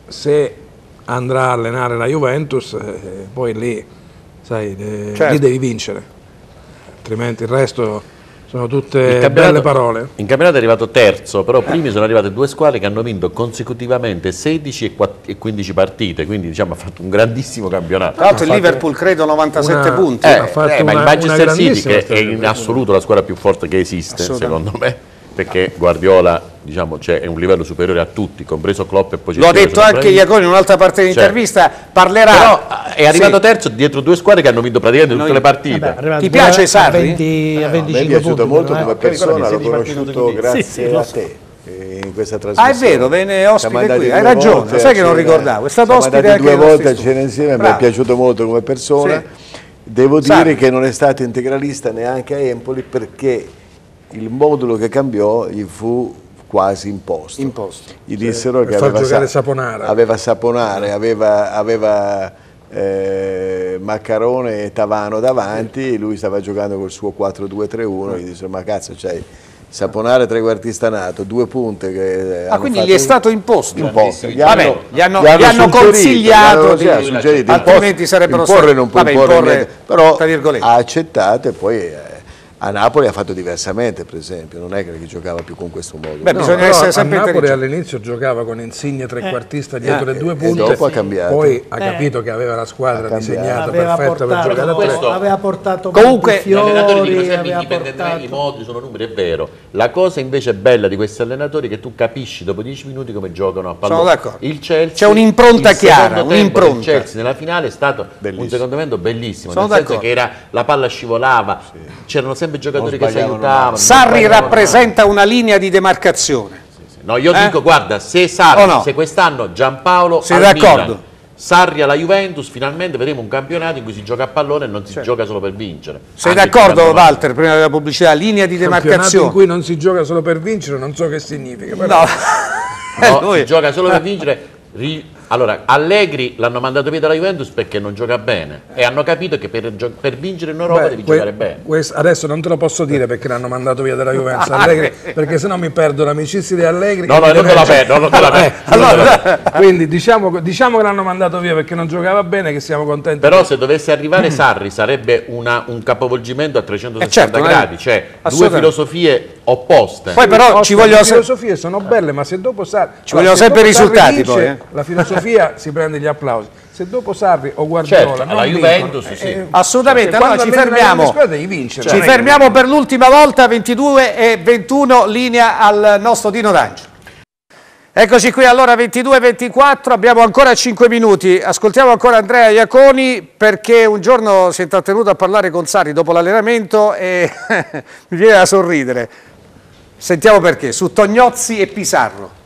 Se andrà a allenare la Juventus, eh, poi lì, sai, eh, certo. lì devi vincere. altrimenti il resto sono tutte belle parole. In campionato è arrivato terzo, però primi sono arrivate due squadre che hanno vinto consecutivamente sedici e quindici partite, quindi diciamo ha fatto un grandissimo campionato. Tra l'altro il Liverpool credo novantasette una, punti. Eh, ha fatto eh, ma il una, Manchester una City, che è in stagione. assoluto la squadra più forte che esiste, secondo me, perché Guardiola diciamo, cioè, è un livello superiore a tutti, compreso Klopp e Pochettino. Lo ha detto anche Iaconi in un'altra parte dell'intervista, cioè, parlerà. Però è arrivato sì. terzo dietro due squadre che hanno vinto praticamente tutte le partite. Vabbè, Ti piace Sarri? A venti, a A me è venticinque piaciuto punti, molto non è? come persona, l'ho sedici partite conosciuto di grazie Sì, sì, a lo so. te eh, in questa Ah, trasmissione. è vero, venne Siamo ospite andati qui, hai due ragione, volte sai che non a cena, ricordavo, è stato siamo ospite andati anche due nello volte a stesso. cena insieme, mi è Bravo. piaciuto molto come persona. Sì. Devo dire Sarri. che non è stato integralista neanche a Empoli perché il modulo che cambiò gli fu quasi imposto. Imposto. Gli dissero per che far aveva, giocare sa- Saponara. aveva Saponare, aveva, aveva eh, Maccarone e Tavano davanti, lui stava giocando col suo quattro due tre uno, gli dissero ma cazzo c'hai Saponare trequartista nato, due punte che Ah, hanno quindi fatto gli è stato imposto. imposto. Gli Vabbè, hanno, gli hanno, gli hanno gli hanno suggerito, consigliato, gli hanno di- sì, suggerito, altrimenti imposto- sarebbero imporre stati- non può vabbè, imporre, imporre, niente, però tra virgolette. ha accettato e poi eh, a Napoli ha fatto diversamente, per esempio, non è che giocava più con questo modo. Beh, No, bisogna però essere a sempre Napoli intelligenti. all'inizio giocava con Insigne trequartista dietro Eh, le due e punte, dopo ha cambiato. poi ha Eh. capito che aveva la squadra Ha cambiato. disegnata Aveva perfetta per giocare a portato, tre. Questo- aveva portato Comunque, molti Gli allenatori dicono fiori, sempre aveva indipendentemente i portato... modi, sono numeri, è vero. La cosa invece bella di questi allenatori è che tu capisci dopo dieci minuti come giocano a pallone. Sono d'accordo. Il Chelsea, C'è un'impronta il chiara, secondo tempo del un'impronta. Chelsea nella finale è stato Bellissimo. un secondo tempo bellissimo, Sono nel senso d'accordo. che era, la palla scivolava, c'erano sempre giocatori che si sbagliavano aiutavano. non Sarri sbagliavano rappresenta una linea di demarcazione. No, io Eh? dico, guarda, se Sarri, O no? se quest'anno Giampaolo Sei al d'accordo? Milan, Sarri alla Juventus, finalmente vedremo un campionato in cui si gioca a pallone e non si gioca solo per vincere. Sei Anche d'accordo, giocando male. Walter, prima della pubblicità? Linea di Campionato demarcazione. in cui non si gioca solo per vincere, non so che significa. Però. No. No, Lui- si gioca solo per vincere. Ri- Allora, Allegri l'hanno mandato via dalla Juventus perché non gioca bene e hanno capito che per, gio- per vincere in Europa Beh, devi que- giocare bene. questo- adesso non te lo posso dire perché l'hanno mandato via dalla Juventus Allegri, perché sennò mi perdo l'amicizia di Allegri. No, e no, mi non te la deve- perdo, non te la perdo. Allora, quindi diciamo, diciamo che l'hanno mandato via perché non giocava bene, che siamo contenti. Però se dovesse arrivare Sarri sarebbe una- un capovolgimento a trecentosessanta Eh certo, non è- gradi, cioè due assolutamente. filosofie opposte. Poi però Oscar, ci vogliono le se- filosofie sono belle, ma se dopo Sarri Ci vogliono se sempre dopo Sarri risultati, vince, poi, eh. la filosofia si prende gli applausi. Se dopo Sarri o Guardiola Certo, non alla vincono, Juventus, sì. Assolutamente, cioè, allora quando ci alleni le fermiamo. grandi squadre, devi vincere. Ci Non è che- fermiamo per l'ultima volta, ventidue e ventuno, linea al nostro Dino D'Angelo. Eccoci qui, allora ventidue e ventiquattro, abbiamo ancora cinque minuti, ascoltiamo ancora Andrea Iaconi perché un giorno si è intrattenuto a parlare con Sarri dopo l'allenamento e mi viene da sorridere. Sentiamo perché, su Tognozzi e Pizarro.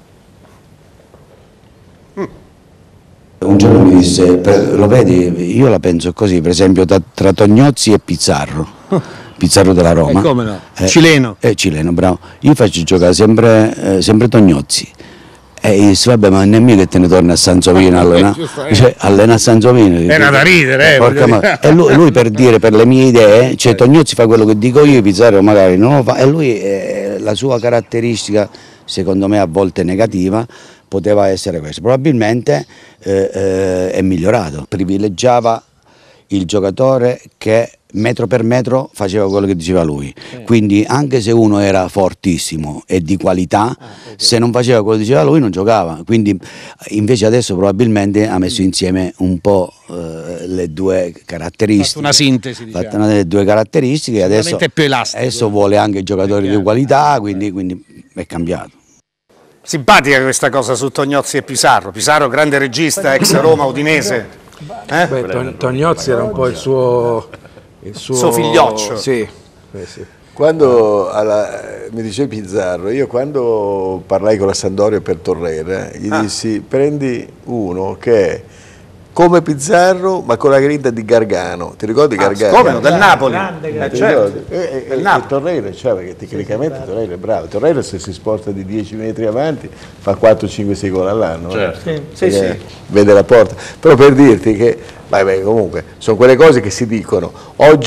Un giorno mi disse, per- lo vedi, io la penso così, per esempio tra, tra Tognozzi e Pizarro, Pizarro della Roma. E come no? Eh, Cileno. Eh, cileno, bravo. Io faccio giocare sempre, eh, sempre Tognozzi. E io disse, vabbè, ma nemmeno che te ne torni a Sanzovino allena. Dice, allena a Sanzovino. Era da ridere, eh, Porca voglio ma- dire. E lui, lui per dire, per le mie idee, cioè Tognozzi fa quello che dico io, Pizarro magari non lo fa, e lui, eh, la sua caratteristica, secondo me a volte negativa, poteva essere questa. Probabilmente eh, eh, è migliorato, privilegiava il giocatore che metro per metro faceva quello che diceva lui, quindi anche se uno era fortissimo e di qualità, se non faceva quello che diceva lui non giocava, quindi invece adesso probabilmente ha messo insieme un po' eh, le due caratteristiche, Una sintesi, diciamo. fatta una delle due caratteristiche, adesso, Sicuramente più elastico. adesso vuole anche giocatori di qualità, quindi, quindi è cambiato. Simpatica questa cosa su Tognozzi e Pizarro. Pizarro, grande regista, ex Roma, Udinese. Eh? Beh, Tog- Tognozzi era un po' il suo, il suo, Suo figlioccio. Sì, eh, sì. Quando alla- mi dice Pizarro, io quando parlai con la Sampdoria per Torreira, gli Ah. dissi prendi uno che è come Pizarro ma con la grinta di Gargano, ti ricordi Gargano? Come no, del Napoli. grande, Eh, grande. Ti certo. ricordi? E, e- Del e Napoli. Torreira, cioè, perché tecnicamente Torreira è bravo, Torreira se si sposta di dieci metri avanti fa quattro cinque sei gol all'anno, Certo. eh? Sì, sì. Perché vede la porta, però per dirti che, vai, vai, comunque, sono quelle cose che si dicono, oggi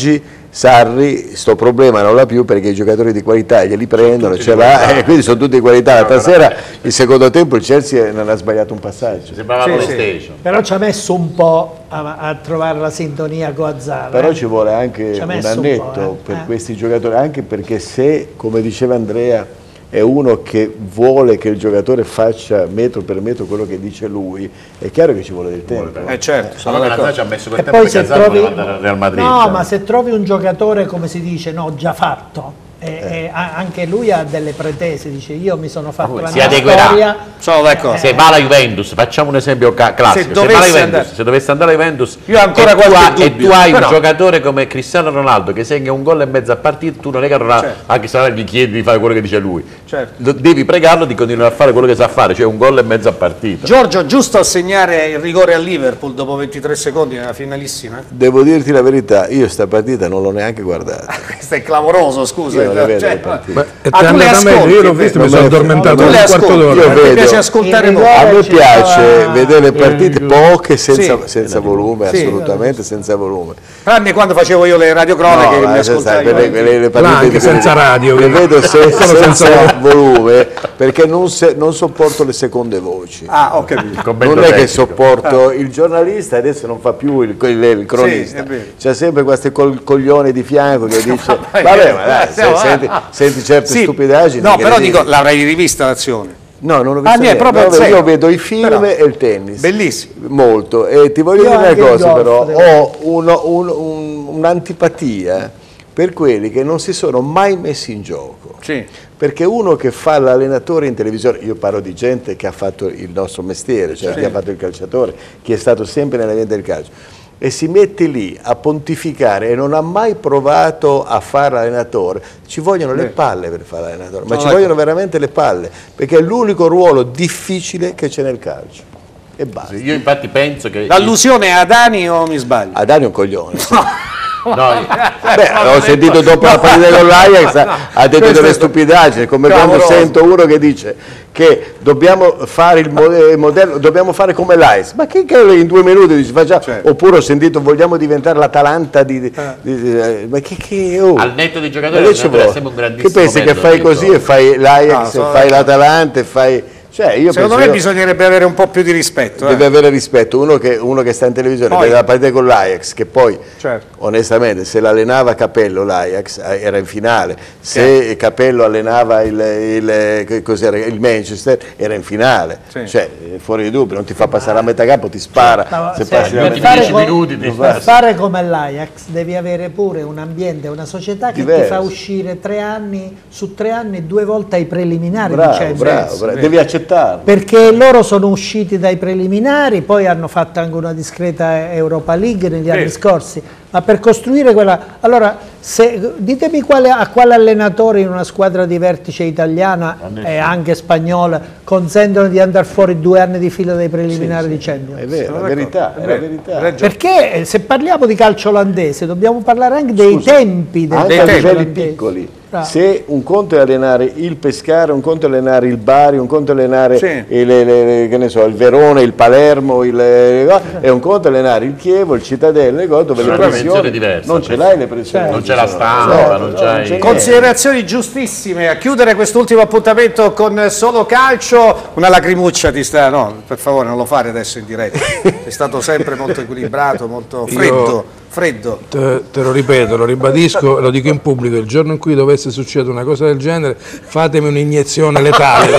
Sarri sto problema non l'ha più perché i giocatori di qualità glieli prendono, ce l'ha, e quindi sono tutti di qualità. L'altra sera, il secondo tempo, il Chelsea non ha sbagliato un passaggio. Sembrava Sì, PlayStation. sì. Però ci ha messo un po' a, a trovare la sintonia con Azzara. Però eh? ci vuole anche Ci ha un messo un annetto po', eh. per Eh. questi giocatori, anche perché se, come diceva Andrea, è uno che vuole che il giocatore faccia metro per metro quello che dice lui, è chiaro che ci vuole del tempo. Eh certo, sono Allora d'accordo. ci ha messo quel E tempo poi perché se Azzarri trovi, voleva andare al Real Madrid. no, cioè. ma se trovi un giocatore, come si dice, no, già fatto, e, e a- anche lui ha delle pretese, dice io mi sono fatto Ah, la si mia adeguerà. storia. Sono d'accordo. Se va alla Juventus, facciamo un esempio ca- classico, Se se, va alla dovesse Juventus, andare- se dovesse andare alla Juventus Io ho ancora e, tu qualche hai, e dubbio, tu hai però- un giocatore come Cristiano Ronaldo che segna un gol e mezzo a partita, tu non è che Ronaldo, Certo. anche se non gli chiedi di fare quello che dice lui, Certo. Lo- devi pregarlo di continuare a fare quello che sa fare, cioè un gol e mezzo a partita. Giorgio, giusto a segnare il rigore al Liverpool dopo ventitré secondi nella finalissima? Devo dirti la verità, io sta partita non l'ho neanche guardata. Questo è clamoroso, scusa. Io non le vedo Cioè, le partite. Beh, e Ah, ti è tu le andata meglio, ascolti, io l'ho invece? visto e mi Non sono me le- addormentato tu un le quarto ascolti, d'ora. Io a te vedo- piace ascoltare Il voi. rigore- A me ci piace stava- vedere le partite poche senza, Sì. senza volume, Sì. assolutamente senza volume. Tranne quando facevo io le radiocronache che ma mi se sai, ascoltavi. quelle- quelle- le partite Là, anche di- senza radio, le quindi. vedo se- Solo senza, senza volume perché non, se- non sopporto le seconde voci. Ah, ho capito. Commento Non è che tecnico. sopporto il giornalista, adesso non fa più il, il- il cronista, è vero. c'è sempre questo col, coglione di fianco che dice Vabbè, vabbè ma dai, se- stiamo- senti, senti certe Sì. stupidaggini. No, che però ne dico, dici. l'avrai rivista l'azione. No, non ho Ah, visto niente, niente. proprio No, zero. io vedo i film Però- e il tennis. Bellissimo. Molto. E ti voglio Io dire una anche il cosa golf, però, devo ho uno- un- un- un'antipatia per quelli che non si sono mai messi in gioco. Sì. Perché uno che fa l'allenatore in televisione, io parlo di gente che ha fatto il nostro mestiere, cioè chi ha fatto il calciatore, chi è stato sempre nell'ambiente del calcio, e si mette lì a pontificare e non ha mai provato a fare l'allenatore, ci vogliono le palle per fare l'allenatore, ma No, ci ecco. vogliono veramente le palle, perché è l'unico ruolo difficile che c'è nel calcio. E basta. Io infatti penso che... L'allusione è a Dani o mi sbaglio? A Dani è un coglione. No, Beh, ho sentito dopo la partita con l'Ajax, ha detto questo delle è- stupidaggini, come quando Clamoroso. sento uno che dice che dobbiamo fare il mo- il modello, dobbiamo fare come l'Ajax, ma che, che in due minuti dici, facciamo, Certo. oppure ho sentito vogliamo diventare l'Atalanta di, di- di- eh, ma che, che oh. al netto dei Ma giocatori, che il ci giocatore è vuole? sempre un Che grandissimo pensi che mezzo, fai dico. così e fai l'Ajax, No, sono e fai d'accordo. l'Atalanta e fai... Cioè, io Secondo penso me io- bisognerebbe avere un po' più di rispetto. deve eh. avere rispetto, uno che, uno che sta in televisione, Poi- vede la partita con l'Ajax, che poi Certo. onestamente se l'allenava Capello l'Ajax eh, era in finale, se Capello allenava il, il, che cos'era, il Manchester era in finale, Sì. cioè eh, fuori di dubbio, non ti fa passare a metà campo, ti spara, No, se se- passi la per, metti metà fare dieci co- minuti di- per fare come l'Ajax devi avere pure un ambiente, una società che ti Diverso. fa uscire tre anni su tre anni due volte ai preliminari di bravo, Champions. bravo, bravo, devi accettarlo. Perché loro sono usciti dai preliminari, poi hanno fatto anche una discreta Europa League negli anni scorsi, ma per costruire quella... Allora, se, ditemi quale, a quale allenatore in una squadra di vertice italiana e anche spagnola consentono di andare fuori due anni di fila dai preliminari di Champions. È vero, la verità, è la verità. Perché eh, se parliamo di calcio olandese dobbiamo parlare anche dei Scusa, tempi del anche a calcio livelli olandese. piccoli. Bravo. Se un conto è allenare il Pescara, un conto è allenare il Bari, un conto è allenare Sì. il, le- le- che ne so, il Verona, il Palermo, il, e un conto è allenare il Chievo, il Cittadella, dove le Sono pressioni dimensioni diverse, non ce penso. l'hai le pressioni. Non c'è la ci sono. stampa, No, non no, c'hai- c'è niente. Considerazioni giustissime a chiudere quest'ultimo appuntamento con Solo Calcio. Una lacrimuccia ti sta, no, per favore non lo fare adesso in diretta. Sei stato sempre molto equilibrato, molto freddo, freddo. Te, te lo ripeto, lo ribadisco, lo dico in pubblico, il giorno in cui dovesse succedere una cosa del genere fatemi un'iniezione letale.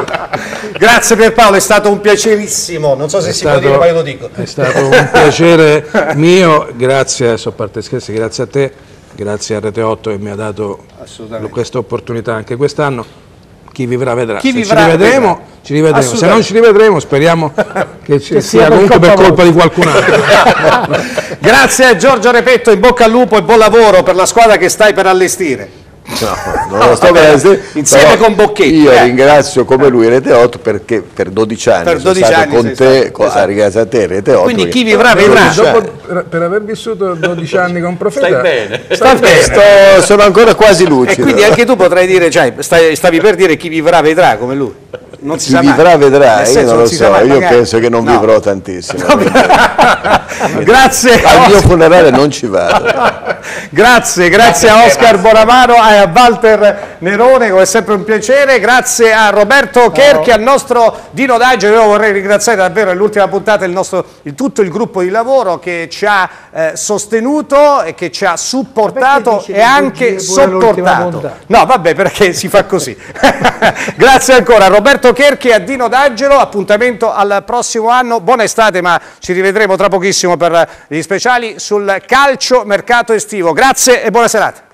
Grazie Pierpaolo, è stato un piacerissimo, non so se È si può dire ma io lo dico. È stato un piacere mio, grazie, adesso a parte scherzi, grazie a te, grazie a Rete otto che mi ha dato Assolutamente. questa opportunità anche quest'anno. Chi vivrà vedrà. Chi Se vivrà ci rivedremo, vedrà. ci rivedremo. Se non Assolutamente. ci rivedremo, speriamo che ci Che sia sia per comunque per colpa colpa di qualcun altro. Grazie a Giorgio Repetto, in bocca al lupo e buon lavoro per la squadra che stai per allestire. No, non lo sto per- Insieme però con Bocchetti, io eh. ringrazio come lui Rete otto perché per dodici anni Per sono dodici stato anni con sei te, stato, con, esatto. ringrazio a te Rete otto. Quindi perché- chi vivrà vedrà. Dopo, per aver vissuto dodici anni con Profeta, Stai bene. Sta bene. Sto- sono ancora quasi lucido. E quindi anche tu potrai dire, cioè, stai- stavi per dire chi vivrà vedrà come lui. non si Chi sa mai. vivrà vedrà, Nel io senso, non lo si sa so, mai, io magari- penso che non No. vivrò tantissimo. Grazie. Al mio funerale non ci vado. Grazie, grazie a Oscar Bonamano e a Walter Nerone, come è sempre un piacere, grazie a Roberto Cherchi, al nostro Dino Daggio. Io vorrei ringraziare davvero nell'ultima puntata il nostro, il, tutto il gruppo di lavoro che ci ha eh, sostenuto e che ci ha supportato dici e le anche bugie pure all'ultima sopportato. puntata? No, vabbè, perché si fa così. Grazie ancora a Roberto Cherchi e a Dino D'Angelo, appuntamento al prossimo anno, buona estate, ma ci rivedremo tra pochissimo per gli speciali sul calcio mercato estivo. Grazie e buona serata.